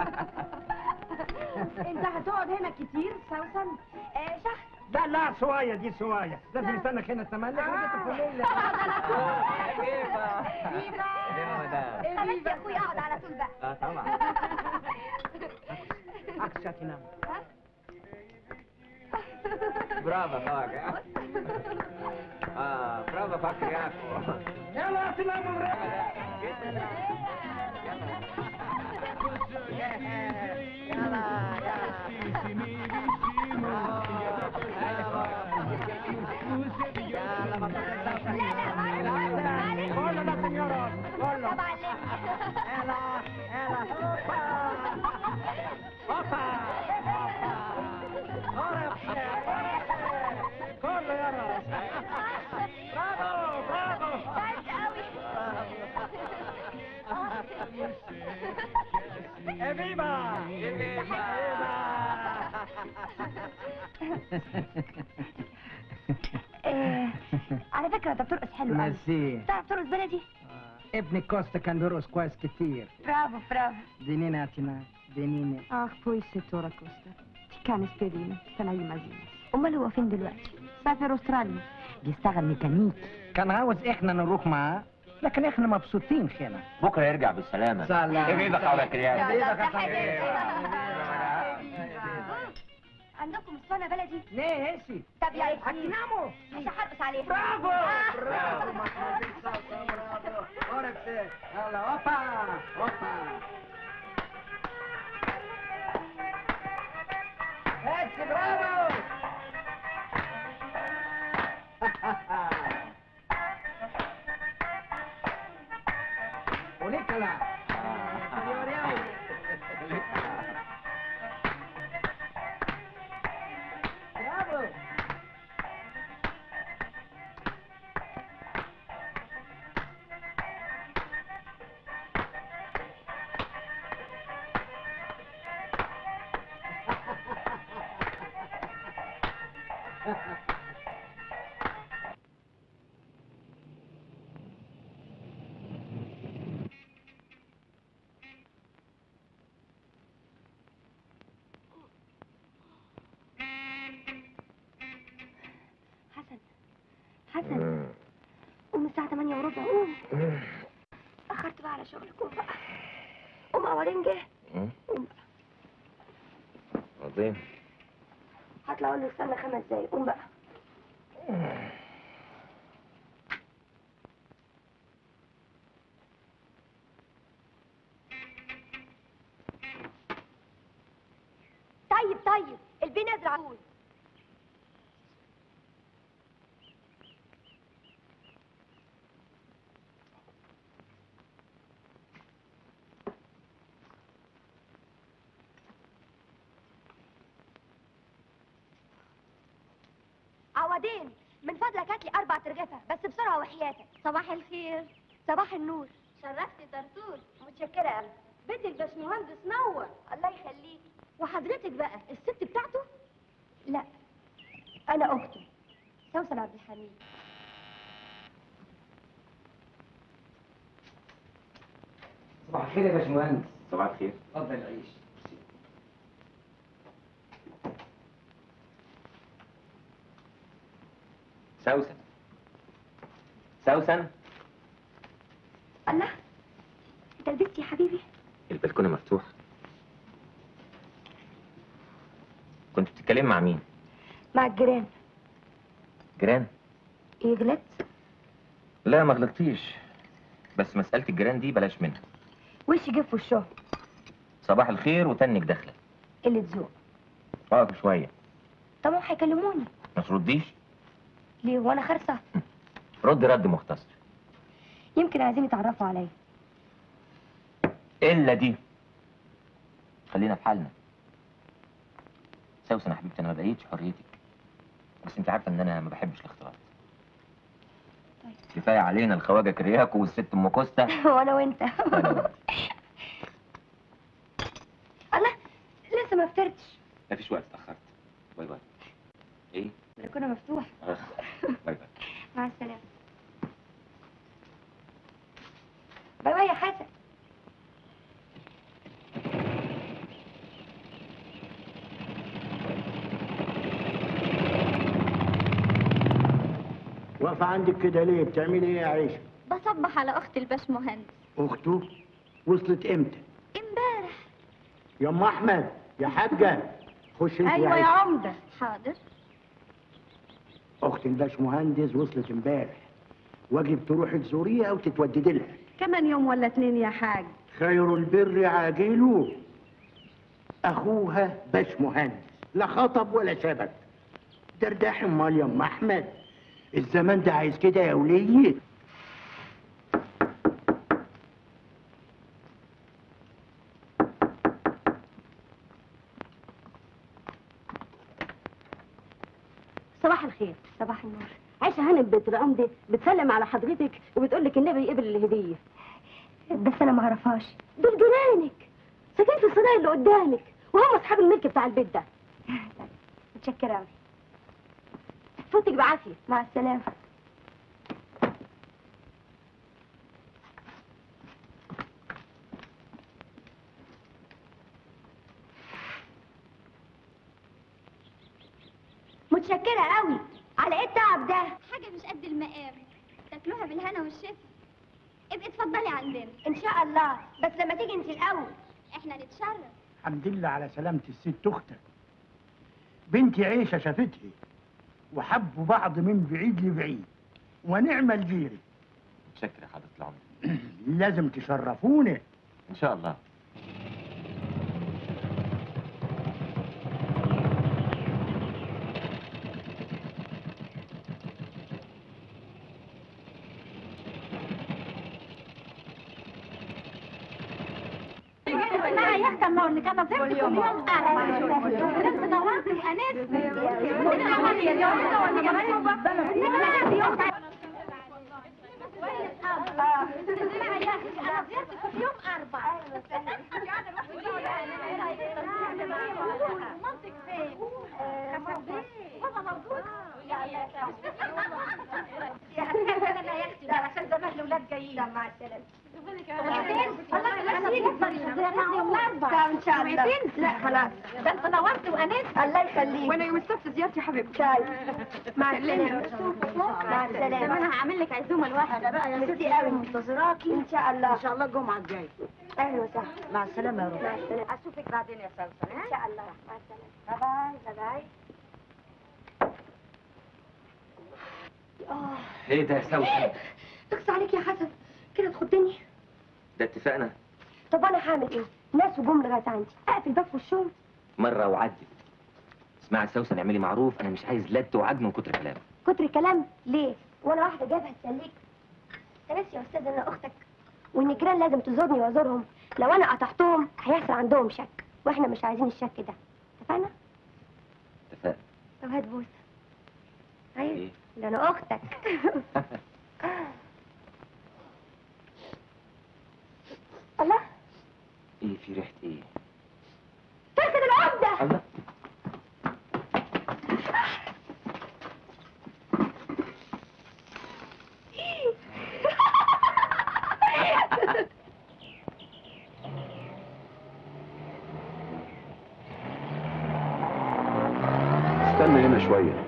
انت هتقعد هنا كتير سوسن؟ آه شهر. لا لا سوايا دي سوايا، لازم نستنى هنا تملك وجيت في الليل. فيفا فيفا خلاص يا اخويا اقعد على طول بقى. اه طبعا. عكس تنام. برافو فاك. اه برافو فاك ياكو. يلا تناموا. ¡Viva! آه، على فكرة انت بترقص حلو قوي. ميرسي. تعرف ترقص بلدي؟ ابن كوستا كان بيرقص كويس كتير. برافو برافو. دينينا اتنا دينينا. اخ بوي سيتورا كوستا. كان سبيرينو سنعي مزيد. امال هو فين دلوقتي؟ سافر استراليا. بيشتغل ميكانيكي. كان عاوز احنا نروح معاه، لكن احنا مبسوطين هنا. بكره يرجع بالسلامه. سلام. ايه بقى على كرياكو. عندكم اسطوانة بلدي؟ ليه هسي؟ طب يلا هتناموا عشان هرقص عليها. برافو برافو محمود صوصة برافو. عرفت. يلا هوبا هوبا. هاتي برافو. ونيكولا. برافو. حسن حسن قوم الساعة تمانية وربع قوم. أخرت بقى على شغلك. قوم بقى. قوم عوضين جه. قوم بقى. عظيم. هطلع أقول له استنى خمس دقايق. قوم بقى. طيب طيب البي نازل على طول. عوضين من فضلك هات لي أربع ترغفة بس بسرعة وحياتك. صباح الخير. صباح النور. شرفتي طرطوش. متشكرة يا قلبي. بيت الباشمهندس نور. الله يخليكي. وحضرتك بقى الست بتاعته؟ لا أنا أخته سوسن عبد الحميد. صباح الخير يا باشمهندس. صباح الخير. اتفضل عيش. سوسن سوسن. الله انت لبست يا حبيبي؟ البلكونه مفتوح. كنت بتتكلم مع مين؟ مع الجيران. جيران؟ ايه غلطت؟ لا ما غلطتيش، بس مسألة الجيران دي بلاش منها. وش جه في وشهم. صباح الخير وتنك داخله. قلة ذوق. اقف شويه. طب ما هيكلموني. ما ترديش. ليه وانا خرصه؟ رد رد مختصر. يمكن عايزين يتعرفوا عليا. الا دي. خلينا في حالنا. سوسن يا حبيبتي، انا ما بقيتش حريتك، بس انت عارفه ان انا ما بحبش الاختلاط. طيب. كفايه علينا الخواجه كرياكو والست ام كوستا. وانا وانت. وانا وانت. الله، لسه ما فطرتش. مفيش وقت، اتاخرت. باي باي. ايه؟ البلكونه مفتوح. آه. باي باي. مع السلامه. باي باي يا حسن. واقفة عندك كده ليه؟ بتعملي ايه يا عيشة؟ بصبح على اخت الباشمهندس. اخته؟ وصلت امتى؟ امبارح. يا ام احمد يا حاجة خش انت ايوه يا عيشة. عمده. حاضر. اخت الباشمهندس وصلت امبارح، واجب تروحي تزوريها او تتوددي لها. كمان يوم ولا اتنين يا حاج. خير البر عاجله. اخوها باشمهندس، لا خطب ولا شبك. درداح امال يا ام احمد، الزمان ده عايز كده يا وليه. صباح الخير. صباح النور. عايشه هانم بنت العمده بتسلم على حضرتك وبتقول لك النبي يقبل الهديه. بس انا ما اعرفهاش. دول جيرانك، ساكنين في الصنايع اللي قدامك، وهم اصحاب الملك بتاع البيت ده. متشكره قوي. فوتك بعافيه. مع السلامه. متشكره قوي. على ايه التعب ده؟ حاجه مش قد المقام، تاكلوها بالهنا والشفا. ابقي اتفضلي عندنا. ان شاء الله، بس لما تيجي انت الاول. احنا نتشرف. الحمد لله على سلامة الست اختك. بنتي عيشة شافتها وحبوا بعض من بعيد لبعيد، ونعم الجيري. متشكر يا حضرة العمدة. لازم تشرفونا. ان شاء الله. اسمعي يا اختي الله اللي كان نظيفتك اليوم انا انت نورتي وانست. عشان زمان الاولاد جايين. مع السلامه. ان شاء الله. لا خلاص، ده انت نورت وانست. الله يخليك. وانا يوم السبت زيارتي حبيبتي. مع السلامه. مع السلامه. انا هعمل لك عزومه لوحدها بقى يا ميرسي قوي، منتظراكي ان شاء الله. ان شاء الله الجمعه الجايه. اهلا وسهلا. مع السلامه يا روح. مع السلامه. اشوفك بعدين يا سلسله. ان شاء الله. مع السلامه. باي باي. باي باي. اه ايه ده يا سوسن؟ اقصى عليك يا حسن، كده تخدني. ده اتفقنا. طب انا هعمل ايه؟ ناس وجم لغايه عندي، اقفل باب في وشهم. مره وعدت. اسمعي يا سوسن، اعملي معروف، انا مش عايز لد وعجن من كتر كلام. كتر كلام ليه؟ وانا واحده جايبها تسليك. انت ناسي يا استاذ ان انا اختك، وان الجيران لازم تزورني وازورهم. لو انا قطعتهم هيحصل عندهم شك، واحنا مش عايزين الشك ده. اتفقنا؟ اتفقنا. طب هات بوسه. عايز؟ ايه؟ ده انا اختك. الله، ايه في ريحه ايه؟ فاسد العمده. الله. استنى هنا شوية.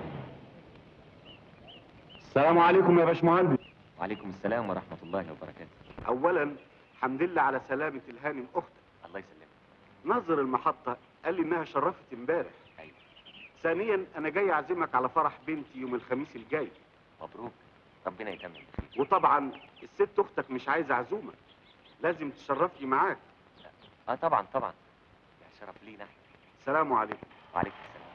السلام عليكم يا باشمهندس. وعليكم السلام ورحمه الله وبركاته. اولا الحمد لله على سلامة الهانم اختك. الله يسلمك. ناظر المحطة قال لي انها شرفت امبارح. ايوه. ثانيا انا جاي اعزمك على فرح بنتي يوم الخميس الجاي. مبروك، ربنا يتمم بخير. وطبعا الست اختك مش عايزة عزومة، لازم تشرفني معاك. اه طبعا طبعا، ده شرف لينا احنا. سلام عليكم. وعليكم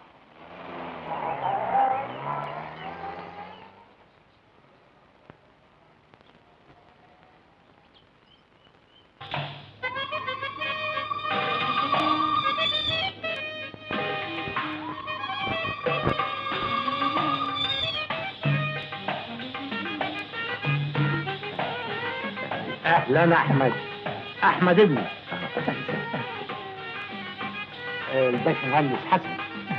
اهلا احمد. احمد ابني الباشمهندس حسن.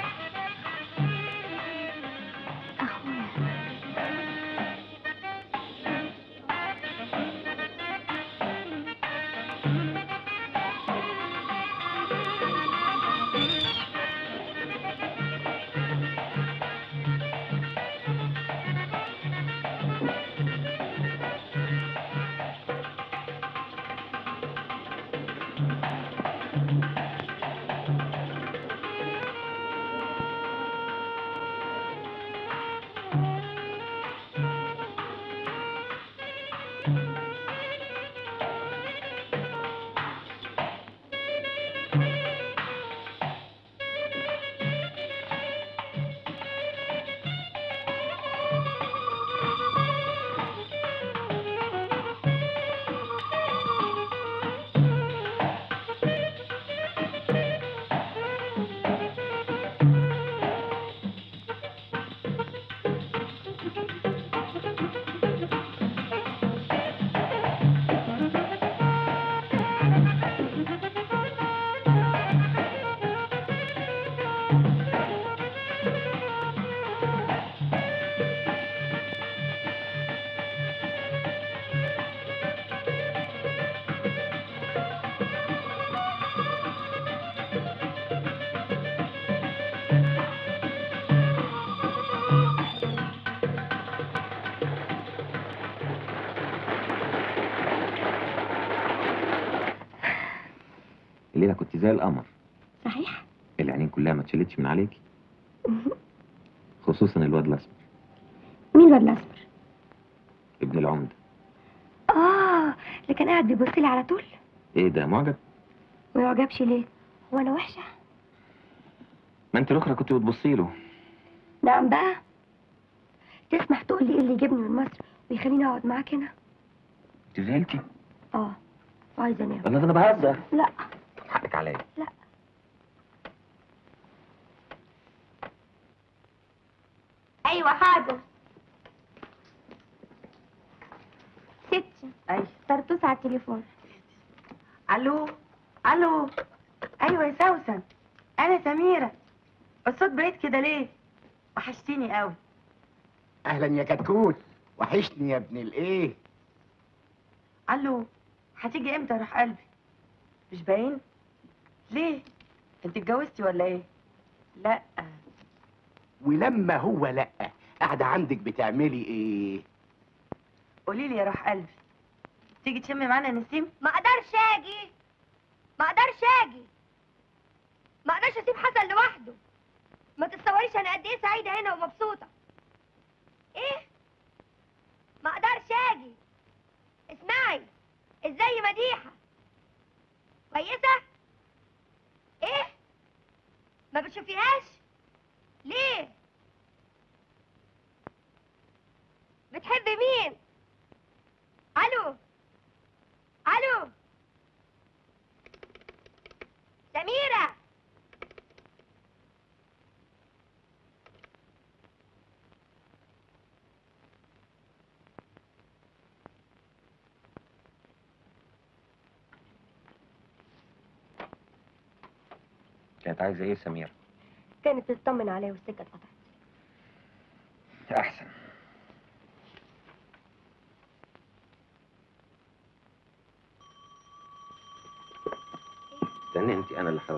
الليله كنت زي القمر. صحيح؟ العينين كلها ما اتشالتش من عليكي، خصوصا الواد الاسمر. مين الواد الاسمر؟ ابن العمده. اه اللي كان قاعد بيبص لي على طول. ايه ده معجب؟ ما يعجبش ليه؟ هو انا وحشه؟ ما انت الاخرى كنت بتبصي له. نعم بقى. تسمح تقول لي ايه اللي يجيبني من مصر ويخليني اقعد معاك هنا؟ انت زعلتي؟ اه وعايزه انام. والله ده انا بهزر. لا طب حقك عليا. لا. ايوه حاضر. ستي. ايوه. طرطوس على التليفون. الو الو. ايوه يا سوسن، انا سميره. الصوت بعيد كده ليه؟ وحشتيني قوي. اهلا يا كتكوت، وحشني يا ابن الايه. الو، هتيجي امتى يا روح قلبي؟ مش باين؟ ليه؟ انت اتجوزتي ولا ايه؟ لا. ولما هو لا، قاعده عندك بتعملي ايه؟ قولي لي يا روح قلبي، تيجي تشمي معانا نسيم؟ ما اقدرش اجي، ما اقدرش اجي، ما اقدرش اسيب حسن لوحده. ما تتصوريش انا قد ايه سعيده هنا ومبسوطه. ايه؟ ما اقدرش اجي. اسمعي، ازاي مديحه؟ كويسه؟ ايه؟ ما بتشوفيهاش؟ ليه؟ بتحبي مين؟ الو الو سميرة. كانت عايزه ايه سمير؟ كانت تطمن عليه والسكه اتقطعت. احسن. استني انت، انا اللي هرد.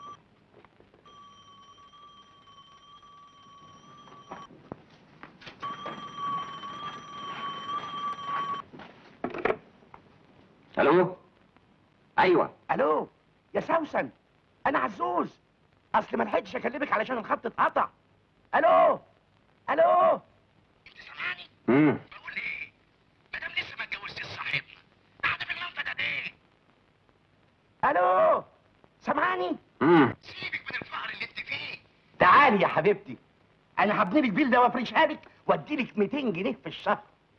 الو. ايوه. الو يا سوسن، انا عزوز. اصل ما لحقتش اكلمك علشان الخط اتقطع. الو الو. انت سامعني؟ امم بقول ايه؟ ما دام لسه ما اتجوزتيش صاحبنا، قاعده في المنطقه ده ليه؟ الو سامعني؟ امم سيبك من الفقر اللي انت فيه، تعالي يا حبيبتي، انا هبني لك فيلا وافرشها لك وادي لك مئتين جنيه في الشهر.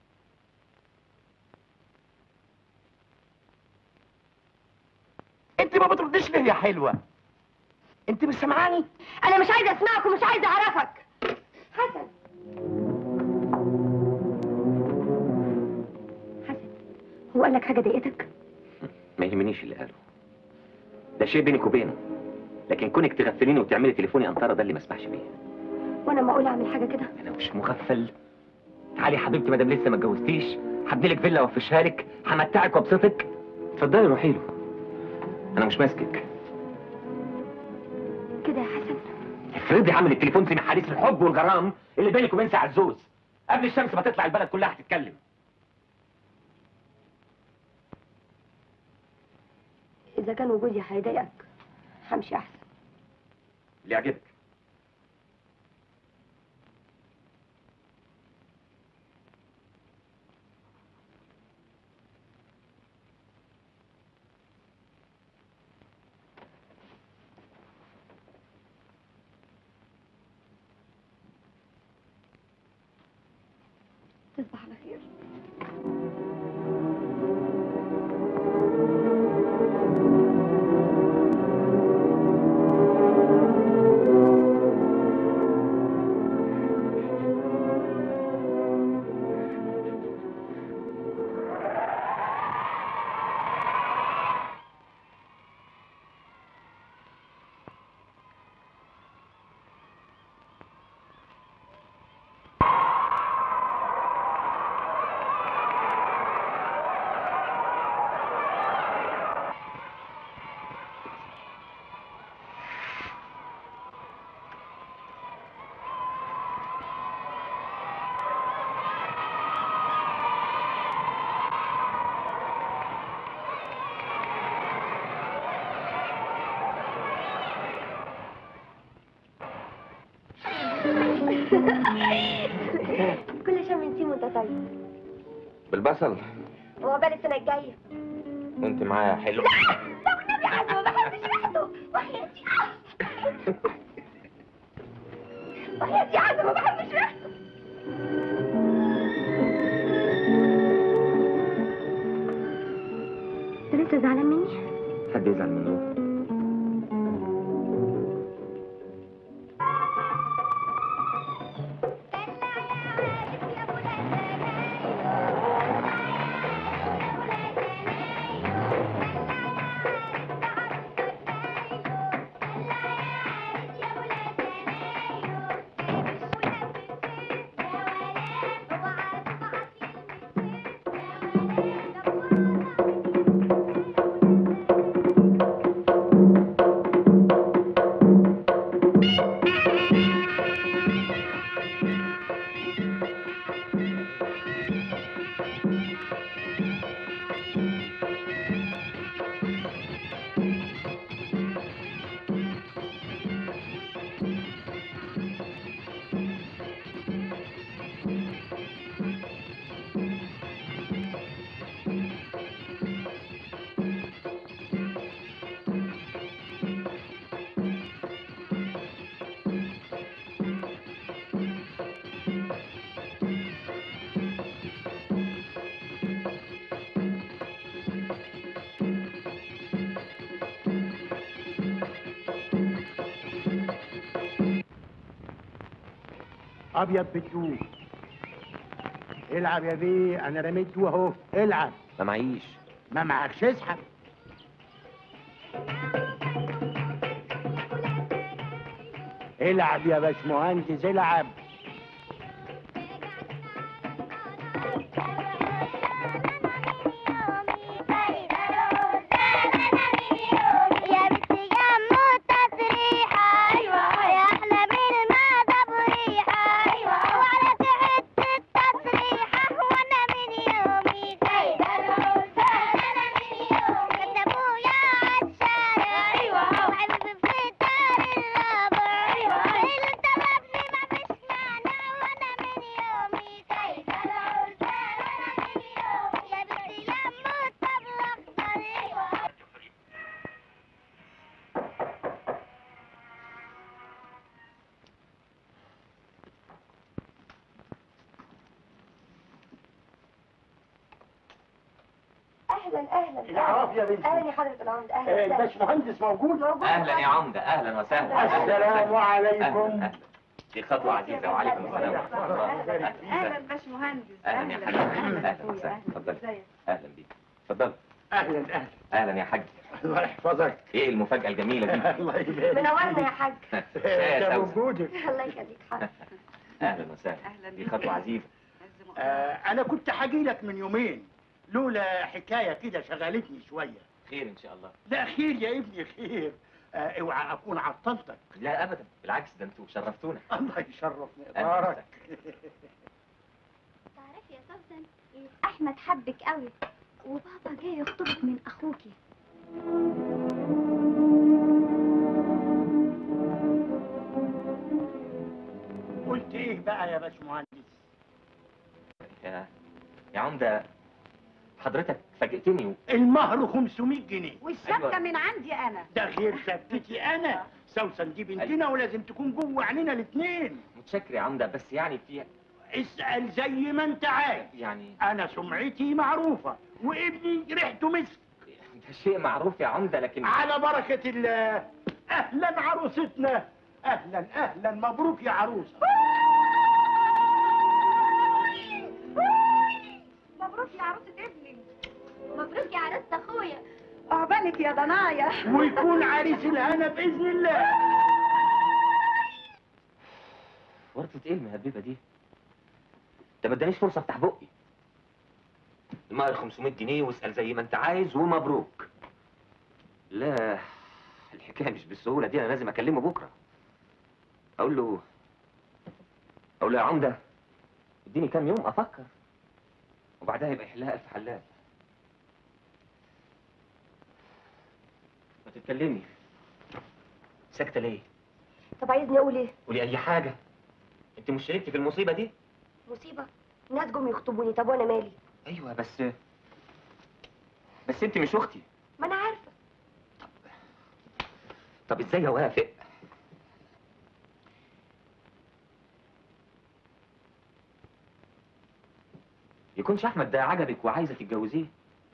انت ما بترديش ليه يا حلوه؟ انت مش سامعاني؟ انا مش عايزه اسمعك ومش عايزه اعرفك. حسن حسن، هو قال لك حاجه ضايقتك؟ ما يهمنيش اللي قاله، ده شيء بينك وبينه، لكن كونك تغفليني وتعملي تليفوني انطره ده اللي ما اسمحش بيه. وانا ما اقول اعمل حاجه كده؟ انا مش مغفل. تعالي يا حبيبتي، ما دام لسه ما اتجوزتيش هبني لك فيلا وافرشها لك، همتعك وابسطك. اتفضلي روحي له، انا مش ماسكك. كده يا حسن؟ افرضي عامل التليفون سمع حديث الحب والغرام اللي بينك وبين سي عزوز قبل الشمس ما تطلع البلد كلها هتتكلم. اذا كان وجودي هيضايقك همشي احسن. اللي يعجبك. تصبح على خير. كل شم نسيم وانت طيب. بالبصل وعقبال السنه الجايه. وانت معايا حلو. لا لا والنبي حسن ما بحبش ريحته وحياتي. وحياتي حسن ما بحبش ريحته. انت لسه زعلان مني؟ حد يزعل منه؟ ابيض بالدوب. العب يا بيه، انا رميت دو اهو. العب. ما معيش. ما معكش اسحب. العب يا باشمهندس العب. اهلا اهلا العافية يا بنتي. اهلا يا حضره العمده. آه، اهلا وسهلا. الباشمهندس موجود؟ اهلا يا عمده، اهلا وسهلا. السلام عليكم. دي خطوه عزيزه، وعليكم السلام ورحمه الله. اهلا باشمهندس. اهلا يا حاج. اهلا وسهلا، اتفضل. اهلا بيك، اتفضل. اهلا اهلا. اهلا يا حاج. الله يحفظك. ايه المفاجاه الجميله دي؟ الله يبارك. منورنا يا حاج. ده وجودك. الله يخليك حاج. اهلا وسهلا. دي خطوه عزيزه. آه انا كنت حاجي لك من يومين لولا حكايه كده شغلتني شويه. خير ان شاء الله. لا خير يا ابني خير. آه اوعى اكون عطلتك. لا ابدا، بالعكس ده انتوا شرفتونا. الله يشرف أهلاً مقدارك. تعرفي يا سوسن، احمد حبك قوي وبابا جاي يخطبك من اخوكي. قلت ايه بقى يا باشمهندس؟ يا يا عمده، حضرتك فاجئتني. المهر خمسمية جنيه والشبكه أيوة. من عندي انا. ده غير شبكتي انا. سوسن دي بنتنا ولازم تكون جوه عينينا الاثنين. متشكر يا عمده، بس يعني في اسأل زي ما انت عايز. يعني انا سمعتي معروفة وابني ريحته مسك. ده شيء معروف يا عمده، لكن على بركة الله. اهلا عروستنا. اهلا اهلا مبروك يا عروسة. مبروك يا عروسه ابني. مبروك يا عروسه اخويا. عقبالك يا ضنايا. ويكون عريس الهنا باذن الله. ورطة ايه المهببه دي؟ ده ما ادانيش فرصه افتح بقي. المهر خمسمية جنيه واسال زي ما انت عايز ومبروك. لا، الحكايه مش بالسهوله دي، انا لازم اكلمه بكره. اقول له اقول له يا عمده اديني كام يوم افكر، وبعدها يبقى يحلها الف حلال. ما تتكلمي، ساكته ليه؟ طب عايزني اقول ايه؟ قولي اي حاجه. انت مش شاركتي في المصيبه دي؟ مصيبه؟ ناس جم يخطبوني، طب وانا مالي؟ ايوه بس بس انت مش اختي. ما انا عارفه. طب ازاي اوافق؟ يكونش احمد ده عجبك وعايزه تتجوزيه؟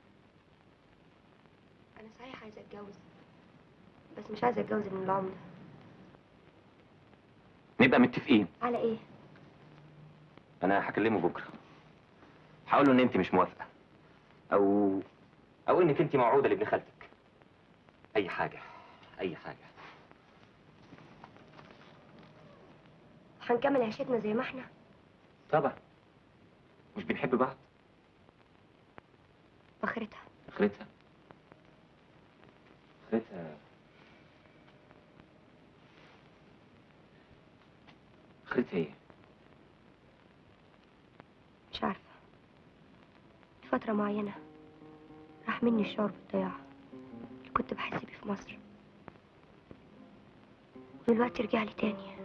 انا صحيح عايزه اتجوز، بس مش عايزه اتجوز من العمده. نبقى متفقين. على ايه؟ انا هكلمه بكره، هقول له ان انت مش موافقه، او او انك انت موعوده لابن خالتك. اي حاجه، اي حاجه. هنكمل عيشتنا زي ما احنا. طبعا. مش بنحب بعض؟ اخرتها اخرتها اخرتها اخرتها ايه؟ مش عارفه. فتره معينه راح مني الشعور بالضياع اللي كنت بحس بيه في مصر، ودلوقتي رجع لي تاني.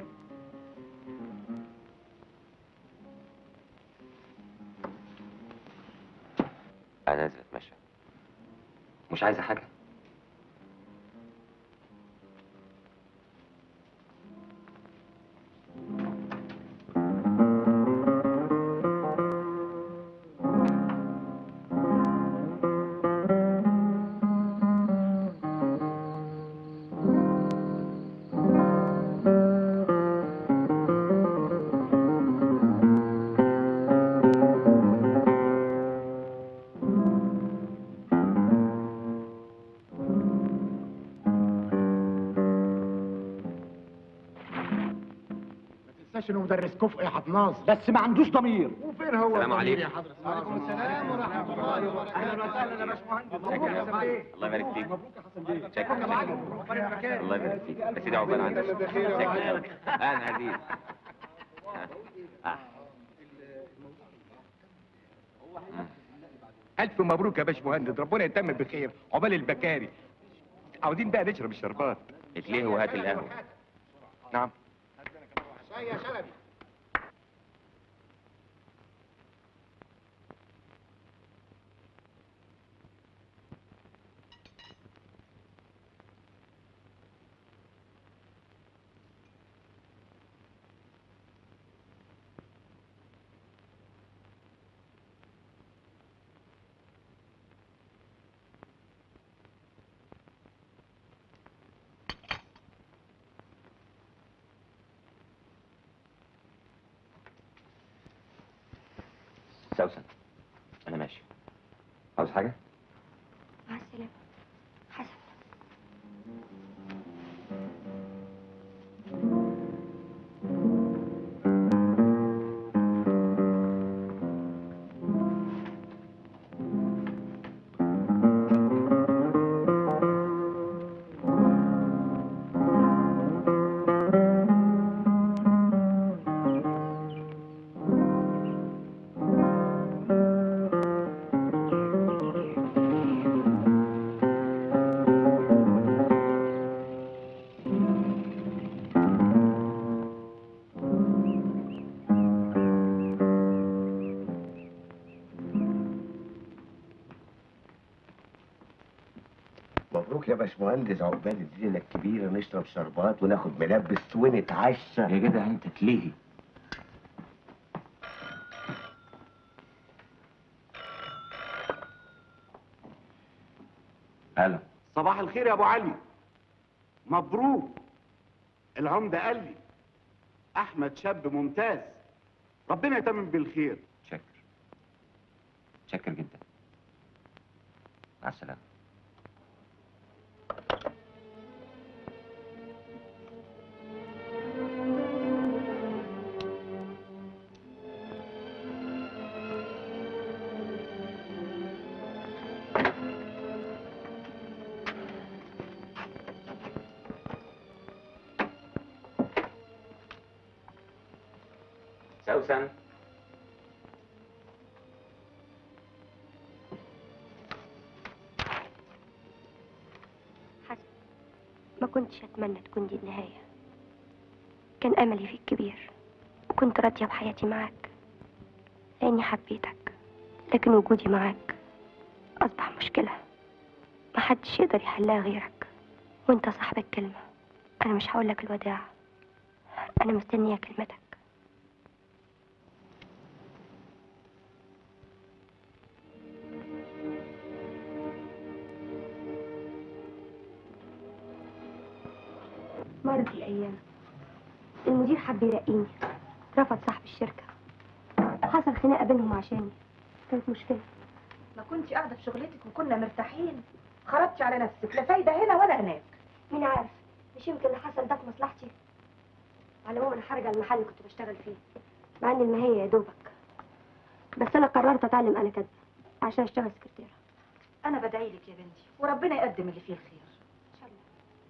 انا نازل اتمشى. مش عايزه حاجه؟ انه مدرس كفء يا حطناز، بس ما عندوش ضمير. وفين هو السلام الضمير عليكم. يا حضرة؟ وعليكم السلام ورحمه الله وبركاته. اهلا وسهلا يا باشمهندس. مبروك يا حسن بيه. الله يبارك فيك. مبروك يا حسن بيه. شكرا. الله يبارك فيك. يا سيدي عقبال عندك. شكرا. اهلا عزيز. ألف مبروك يا باشمهندس، ربنا يتمم بخير، عقبال البكاري. عاوزين بقى نشرب الشربات. اتليه وهات القهوه. نعم. شاي يا شلبي. سوسن انا ماشي. عاوز حاجه؟ مع السلامه حسن. مبروك يا باشمهندس، عقبال الليله الكبيره نشرب شربات وناخد ملبس ونتعشى. يا جدع انت تلهي. الو. صباح الخير يا ابو علي. مبروك. العمده قال لي احمد شاب ممتاز، ربنا يتمم بالخير. شكر شكر جدا. مع السلامه. سوسن. حسن، ما كنتش اتمنى تكون دي النهايه. كان املي فيك كبير وكنت راضيه بحياتي معاك لاني حبيتك، لكن وجودي معاك اصبح مشكله محدش يقدر يحلها غيرك، وانت صاحب الكلمه. انا مش هقولك الوداع، انا مستنيه كلمتك. مرت الأيام، المدير حب يرقيني، رفض صاحب الشركة، حصل خناقة بينهم عشاني، كانت مشكلة. ما كنتش قاعده في شغلتك وكنا مرتاحين، خرجتي على نفسك، لا فايده هنا ولا هناك. مين عارف، مش يمكن اللي حصل ده في مصلحتي. على العموم انا هرجع المحل اللي كنت بشتغل فيه، مع ان المهية يا دوبك، بس انا قررت اتعلم انا كاتبة عشان اشتغل سكرتيرة. انا بدعي لك يا بنتي وربنا يقدم اللي فيه الخير. ان شاء الله.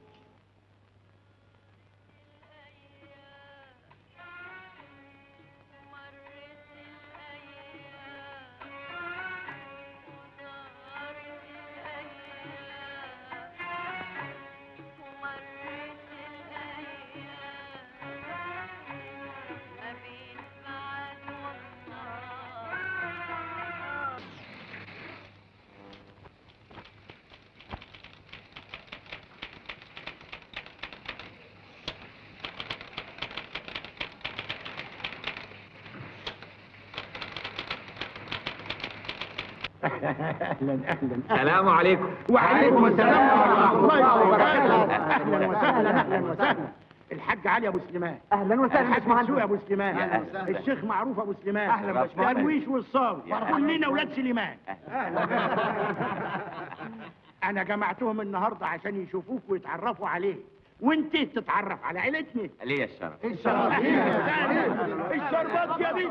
اهلا اهلا. السلام عليكم. وعليكم السلام ورحمه الله وبركاته. اهلا وسهلا اهلا وسهلا. الحاج علي ابو سليمان. اهلا وسهلا الحاج باشمهندس. مسوق ابو سليمان. أهلا وسهلا. الشيخ معروف ابو سليمان. أهلا باشمهندس. درويش والصاوي، يا أهلا. كلنا اولاد سليمان. انا جمعتهم النهارده عشان يشوفوك ويتعرفوا عليك، وانت تتعرف على عيلتنا. ليه الشرف؟ الشرف الشربات يا بنت.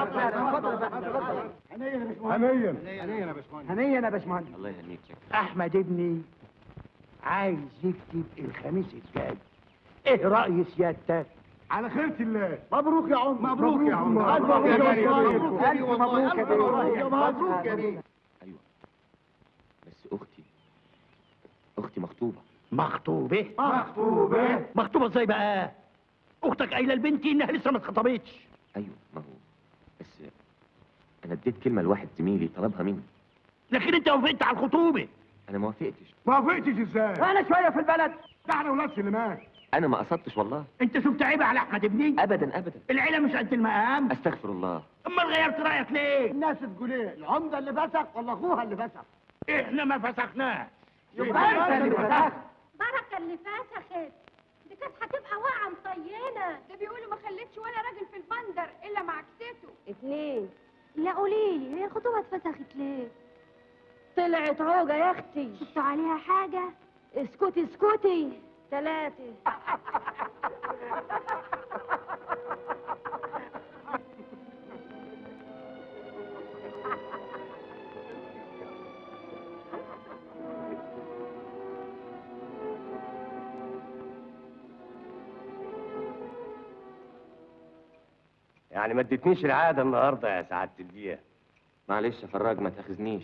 هنيا يا باشمهندس. هنيا يا باشمهندس. هنيا يا باشمهندس. الله يهنيك. شكرا. احمد ابني عايز يكتب الخميس الجاي، ايه رأي سيادتك؟ على خيرة الله. مبروك يا عم. مبروك يا عم. ألف مبروك يا بيه. مبروك يا بيه. مبروك يا بيه. مبروك يا بيه. ايوه بس اختي اختي مخطوبه. مخطوبة؟ مخطوبة. مخطوبة ازاي بقى؟ اختك قايله لبنتي انها لسه ما اتخطبتش. ايوه ما هو بس انا اديت كلمه لواحد زميلي طلبها مني. لكن انت وافقت على الخطوبة. انا ما وافقتش. ما وافقتش ازاي؟ وانا شوية في البلد. ده احنا ولاد سليمان. انا ما قصدتش والله. انت شفت عيب على احمد ابني؟ ابدا ابدا. العيلة مش قد المقام. استغفر الله. امال غيرت رايك ليه؟ الناس تقول ايه؟ العمده اللي فسخ ولا اخوها اللي فسخ؟ احنا ما فسخناش. يبقى انت اللي فسخ. بركة اللي فسخت دي كانت هتبقى واقعة مطينة. ده بيقولوا ما خلتش ولا راجل في البندر إلا مع كسته. اتنين لا قولي لي، هي الخطوبة اتفسخت ليه؟ طلعت عوجة يا اختي. شفتوا عليها حاجة؟ اسكتي اسكتي. ثلاثة. يعني ما اديتنيش العاده النهارده يا سعاده البيه. معلش يا فراج ما تاخذنيش.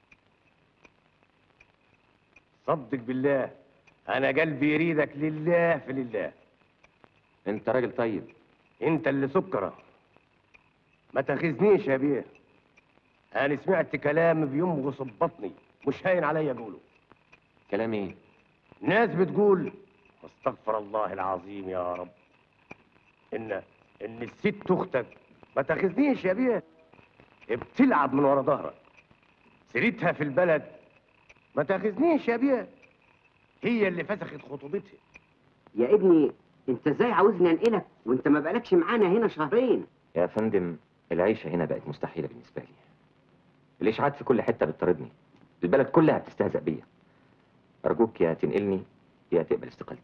صدق بالله انا قلبي يريدك لله في لله. انت راجل طيب. انت اللي سكره. ما تاخذنيش يا بيه. انا سمعت كلام بيمغص ببطني مش هاين عليا اقوله. كلام ايه؟ ناس بتقول استغفر الله العظيم يا رب ان ان الست اختك ما تاخذنيش يا بيه بتلعب من ورا ظهرك. سيرتها في البلد ما تاخذنيش يا بيه. هي اللي فسخت خطوبتها. يا ابني انت ازاي عاوزني انقلك وانت ما بقالكش معانا هنا شهرين؟ يا فندم العيشه هنا بقت مستحيله بالنسبه لي. الاشاعات في كل حته بتطاردني. البلد كلها بتستهزأ بيا. ارجوك يا تنقلني يا تقبل استقالتي.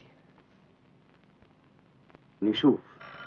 نشوف.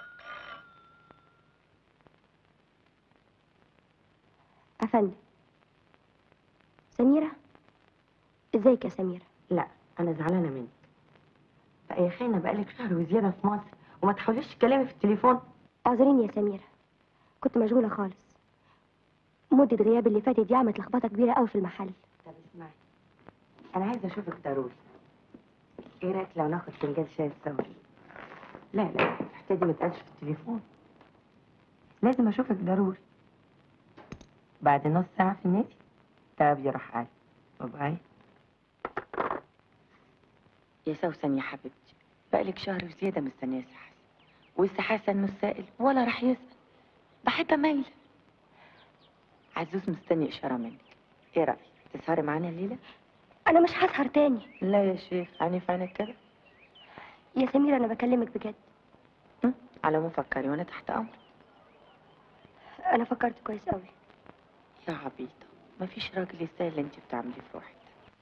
أفندم. سميرة؟ ازيك يا سميرة؟ لا انا زعلانه منك. بقى يا خاينه بقالك شهر وزياده في مصر وما تحاوليش تكلمي في التليفون. اعذريني يا سميرة، كنت مشغولة خالص. مدة غيابي اللي فاتت دي عملت لخبطة كبيرة قوي في المحل. طب اسمعي، انا عايزه اشوفك ضروري. ايه رايك لو ناخد فنجان شاي سوا؟ لا لا الحكايه دي ما تقالش في التليفون. لازم اشوفك ضروري. بعد نص ساعه في النادي. طب يروح عادي. باي. يا سوسن يا حبيبتي، بقالك شهر وزيادة مستنية سي حسن، والسي حسن مش سائل ولا راح يسأل. بحب مايلة. عزوز مستني إشارة منك. إيه رأيك؟ تسهري معانا الليلة؟ أنا مش هسهر تاني. لا يا شيخ، عيني في عينك كده. يا سميرة أنا بكلمك بجد. م? على ما فكري وأنا تحت أمر. أنا فكرت كويس قوي. يا عبيطة، مفيش راجل يستاهل اللي أنت بتعمليه في روحك.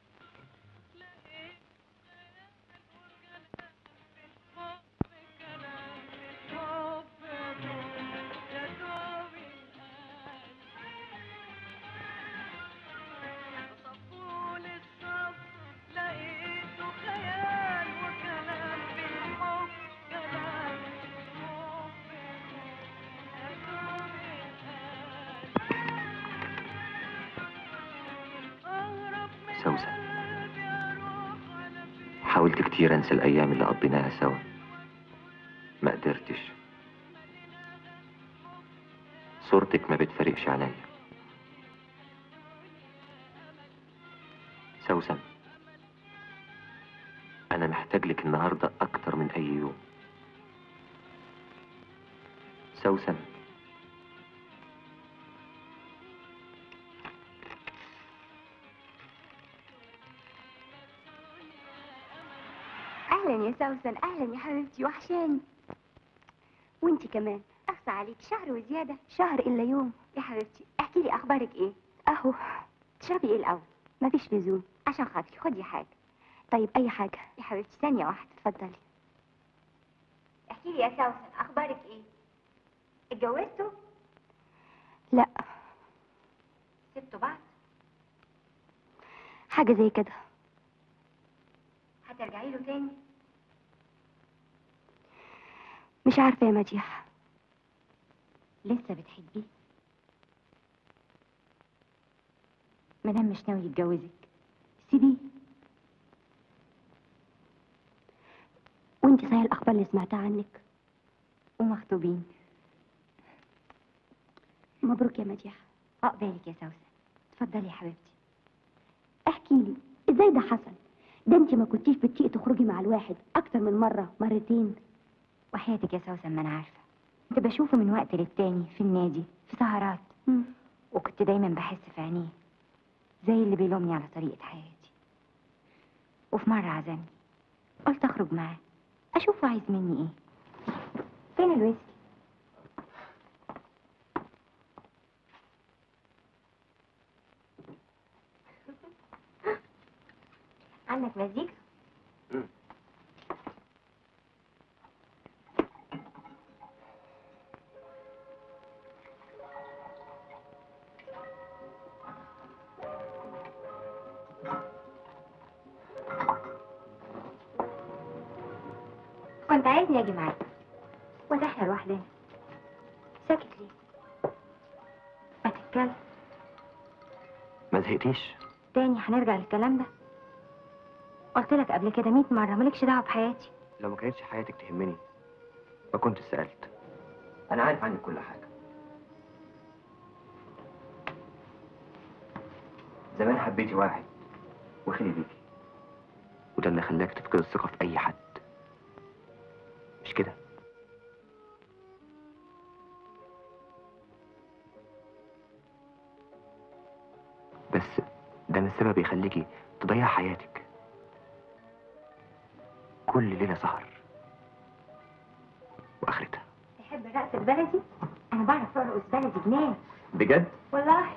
سوسن، حاولت كتير انسى الايام اللي قضيناها سوا، ما قدرتش. صورتك ما بتفارقش عليا. سوسن، انا محتاج لك النهارده اكتر من اي يوم. سوسن، أهلا يا سوسن، أهلا يا حبيبتي، وحشاني. وانتي كمان. أخصى عليك شهر وزيادة. شهر إلا يوم. يا حبيبتي احكي لي أخبارك إيه؟ أهو. تشربي إيه الأول؟ مفيش لزوم. عشان خاطري خدي حاجة. طيب أي حاجة. يا حبيبتي ثانية واحدة، اتفضلي. احكي لي يا سوسن أخبارك إيه؟ اتجوزتوا؟ لا. سبتوا بعض؟ حاجة زي كده. هترجعي له تاني؟ مش عارفة يا مديحة. لسه بتحبيه؟ مادام مش ناوي يتجوزك سيبيه. وانتي صحيح الأخبار اللي سمعتها عنك؟ ومخطوبين. مبروك يا مديحة. عقبالك يا سوسن. اتفضلي يا حبيبتي. احكي لي ازاي ده حصل؟ ده انت ما كنتيش بتطيقي تخرجي مع الواحد اكتر من مره مرتين. وحياتك يا سوسن ما انا عارفه. كنت بشوفه من وقت للتاني في النادي في سهرات. مم. وكنت دايما بحس في عينيه زي اللي بيلومني على طريقه حياتي. وفي مره عزمني قلت اخرج معاه اشوفه عايز مني ايه. فين الويسكي؟ عنك مزيكا. كنت عايزني اجي معاك ولا احنا لوحدنا؟ ساكت ليه؟ ما تتكلم. ما زهقتيش؟ تاني هنرجع للكلام ده؟ قلت لك قبل كده مية مرة مالكش دعوة بحياتي. لو ما كانتش حياتك تهمني ما كنت سألت. أنا عارف عنك كل حاجة. زمان حبيتي واحد وخلي بيكي، وده اللي خلاك تفقد الثقة في أي حد، مش كده؟ بس ده مش سبب يخليكي تضيع حياتك. كل ليلة سهر وآخرتها. تحب الرقص البلدي؟ أنا بعرف أرقص بلدي جنان. بجد؟ والله.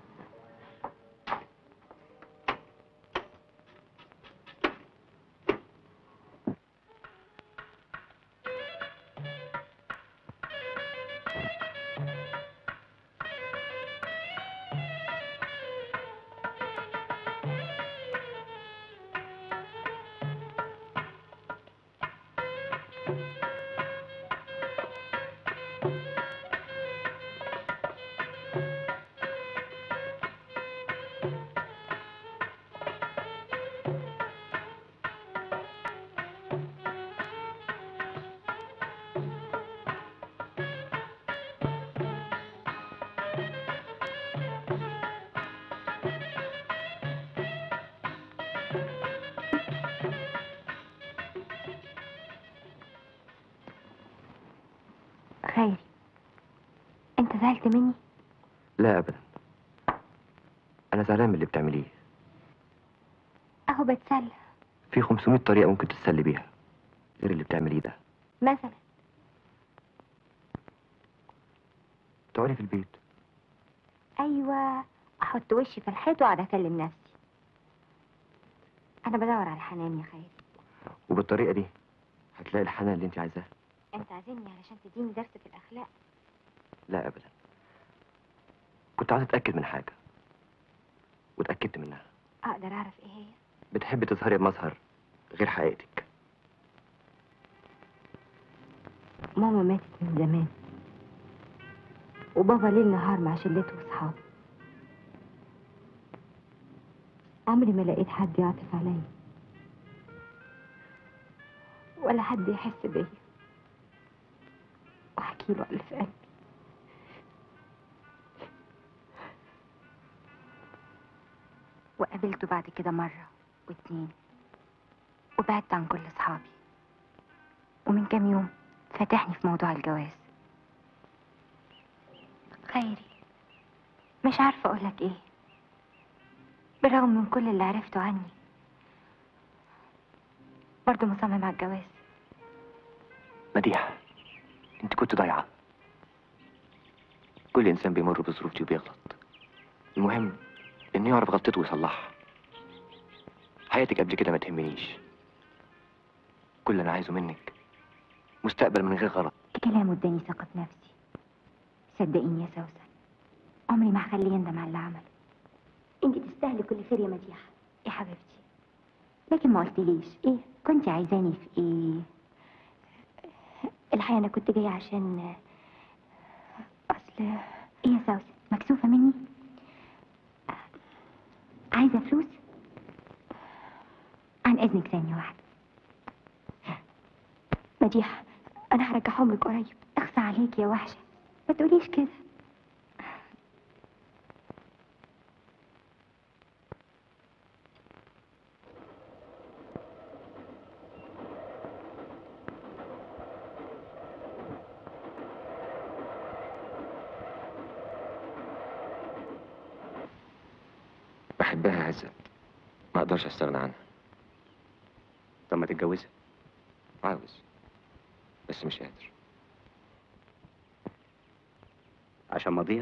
خيري، انت زعلت مني؟ لا أبدا، أنا زعلان من اللي بتعمليه. اهو بتسلى. في خمسمية طريقة ممكن تتسلي بيها غير اللي بتعمليه ده. مثلا تقعدي في البيت. ايوه، احط وشي في الحيط واقعد اكلم نفسي. انا بدور على الحنان يا خيري. وبالطريقة دي هتلاقي الحنان اللي انت عايزاه. انت عايزني علشان تديني درس في الاخلاق؟ لا أبدا، كنت عايز أتأكد من حاجة واتأكدت منها. اقدر اعرف ايه هي؟ بتحبي تظهري بمظهر غير حقيقتك. ماما ماتت من زمان، وبابا ليل نهار مع شلته واصحابه. عمري ما لقيت حد يعطف عليا ولا حد يحس بيا واحكي له اللي في قلبي. وقابلته بعد كده مرة واتنين، وبعدت عن كل اصحابي. ومن كام يوم فتحني في موضوع الجواز. خيري، مش عارفة اقولك ايه. بالرغم من كل اللي عرفته عني برضه مصمم على الجواز. مديحة، انت كنت ضايعة. كل انسان بيمر بظروف دي وبيغلط. المهم انه يعرف غلطته ويصلحها. حياتك قبل كده ما تهمنيش. كل اللي انا عايزه منك مستقبل من غير غلط. كلامه اداني ثقة في نفسي. صدقيني يا سوسن، عمري ما هخليه يندم على اللي عمله. انت تستاهلي كل خير يا مديحة يا حبيبتي. لكن ما قلتليش ايه كنت عايزاني في ايه؟ الحقيقة انا كنت جاية عشان اصل ايه يا سوسن، مكسوفة مني؟ عايزة فلوس؟ عن اذنك ثانية واحدة. مديحة، انا هرجعهم لك قريب. اخصى عليك يا وحشة، ما تقوليش كده. بحبها عزت، ما اقدرش استغنى عنها. طب ما تتجوزها. عاوز بس مش قادر. عشان ماضيها؟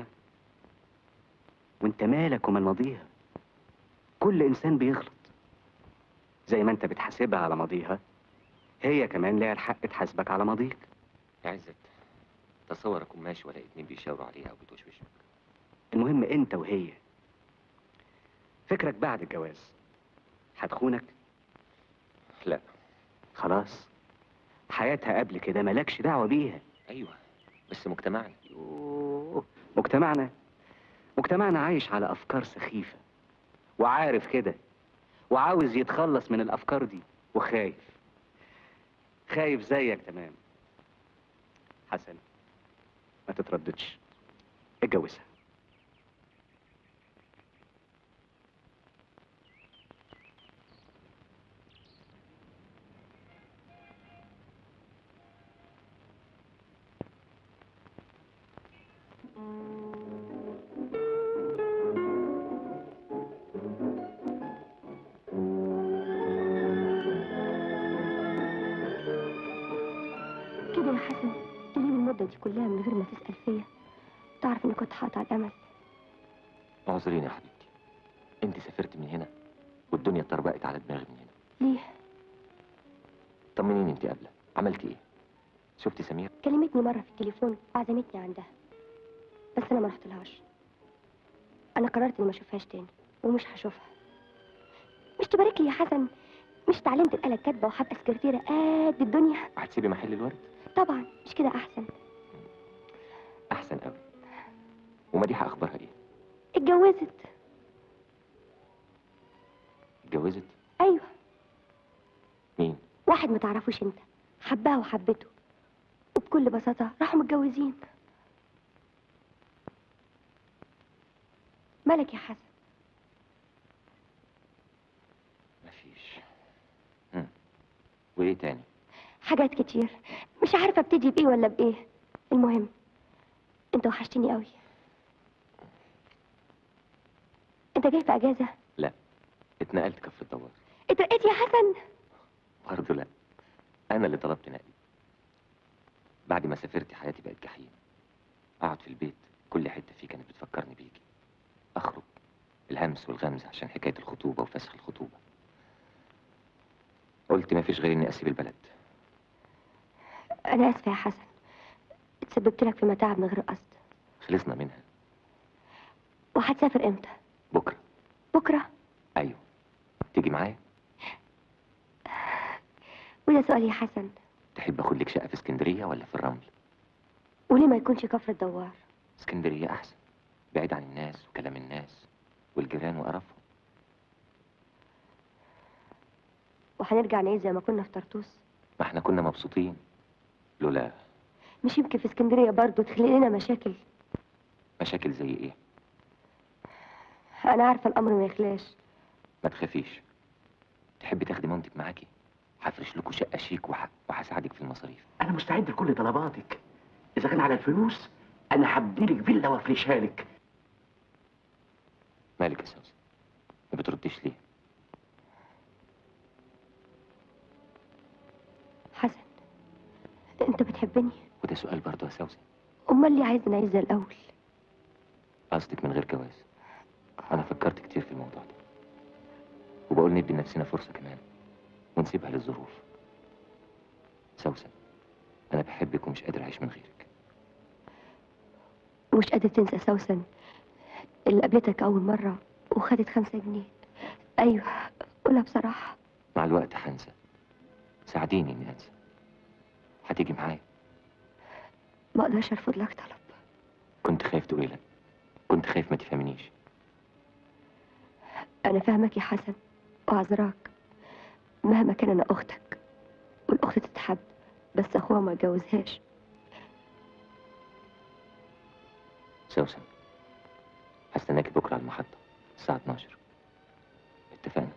وانت مالك ومال ماضيها؟ كل انسان بيغلط. زي ما انت بتحاسبها على ماضيها، هي كمان ليها الحق تحاسبك على ماضيك. يا عزت، تصور اكون ماشي ولا اتنين بيشاوروا عليها وبتوشوشوا. المهم انت وهي، فكرك بعد الجواز هتخونك؟ لا. خلاص، حياتها قبل كده مالكش دعوة بيها. ايوه، بس مجتمعنا. يوه، مجتمعنا مجتمعنا عايش على افكار سخيفة، وعارف كده، وعاوز يتخلص من الافكار دي، وخايف خايف زيك تمام. حسن، ما تترددش، اتجوزها. كده يا حسن تجيب المدة دي كلها من غير ما تسأل فيا، تعرف اني كنت حاطة على الأمل. اعذريني يا حبيبتي، انت سافرت من هنا والدنيا اتطربقت على دماغي من هنا. ليه؟ طمنيني، انت قابله عملتي ايه؟ شفتي سمير؟ كلمتني مرة في التليفون وعزمتني عندها، بس أنا ما رحتلهاش. أنا قررت إني ما أشوفهاش تاني ومش هشوفها. مش تبارك لي يا حسن، مش اتعلمت الآلة الكاتبة وحابة سكرتيرة قد الدنيا؟ هتسيبي محل الورد؟ طبعا، مش كده أحسن؟ احسن قوي. ومديحه اخبارها ايه؟ اتجوزت. اتجوزت؟ أيوه، مين؟ واحد ما تعرفوش أنت، حبها وحبته، وبكل بساطة راحوا متجوزين. مالك يا حسن؟ مفيش. هم. وايه تاني؟ حاجات كتير، مش عارفة ابتدي بإيه ولا بإيه. المهم، أنت وحشتني قوي. أنت جاي في أجازة؟ لا، اتنقلت كفر الدوار. اترقيت يا حسن؟ برضه لا، انا اللي طلبت نقلي. بعد ما سافرتي حياتي بقت جحيم. اقعد في البيت كل حته فيه كانت بتفكرني بيكي. اخرج الهمس والغمز عشان حكايه الخطوبه وفسخ الخطوبه. قلت ما فيش غير اني اسيب البلد. أنا آسفة يا حسن، اتسببت لك في متاعب من غير قصد. خلصنا منها. وهتسافر امتى؟ بكره. بكرة؟ ايوه، تيجي معايا؟ وده سؤال يا حسن. تحب اخد لك شقه في اسكندريه ولا في الرمل؟ وليه ما يكونش كفر الدوار؟ اسكندريه احسن، بعيد عن الناس وكلام الناس والجيران وقرفهم. وهنرجع نعيش زي ما كنا في طرطوس؟ ما احنا كنا مبسوطين. لولا مش يمكن في اسكندرية برضه تخلق لنا مشاكل؟ مشاكل زي ايه؟ أنا عارفة الأمر ما يخلاش. ما تخافيش. تحبي تاخدي مامتك معاكي؟ هفرش لكم شقه شيك وح... وهساعدك في المصاريف. انا مستعد لكل طلباتك. اذا كان على الفلوس انا هبني لك فيلا وافرشها لك. مالك يا سوسن؟ ما بترديش ليه؟ حسن، أنت بتحبني؟ وده سؤال برضه يا سوسن. أمال ليه عايز نعيش زي الأول؟ قصدك من غير جواز؟ انا فكرت كتير في الموضوع ده، وبقول ندي لنفسنا فرصه كمان ونسيبها للظروف. سوسن، انا بحبك ومش قادر اعيش من غيرك. ومش قادر تنسى سوسن اللي قابلتك أول مرة وخدت خمسة جنيه؟ أيوه، قولها بصراحة. مع الوقت هنسى. ساعديني اني انسى. هتيجي معايا؟ ما اقدرش ارفض لك طلب. كنت خايف تقولي لا، كنت خايف ما تفهمنيش. انا فاهمك يا حسن واعذراك. مهما كان انا اختك، والاخت تتحب، بس اخوها ما اتجوزهاش. سوسن، هستناكي بكره على المحطه الساعه اتناشر. اتفقنا؟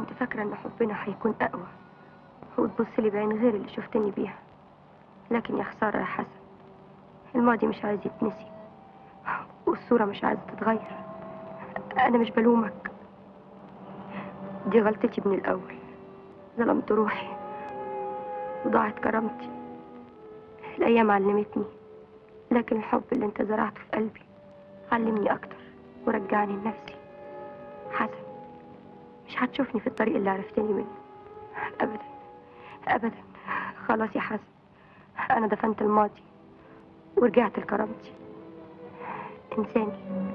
كنت فاكرة ان حبنا هيكون اقوى وتبص لي بعين غير اللي شفتني بيها، لكن يا خسارة يا حسن، الماضي مش عايز يتنسي والصورة مش عايزة تتغير. انا مش بلومك، دي غلطتي من الاول، ظلمت روحي وضاعت كرامتي. الايام علمتني، لكن الحب اللي انت زرعته في قلبي علمني اكتر ورجعني لنفسي. حسن، مش هتشوفني في الطريق اللي عرفتني منه ابدا ابدا. خلاص يا حسن، انا دفنت الماضي ورجعت لكرامتي. انساني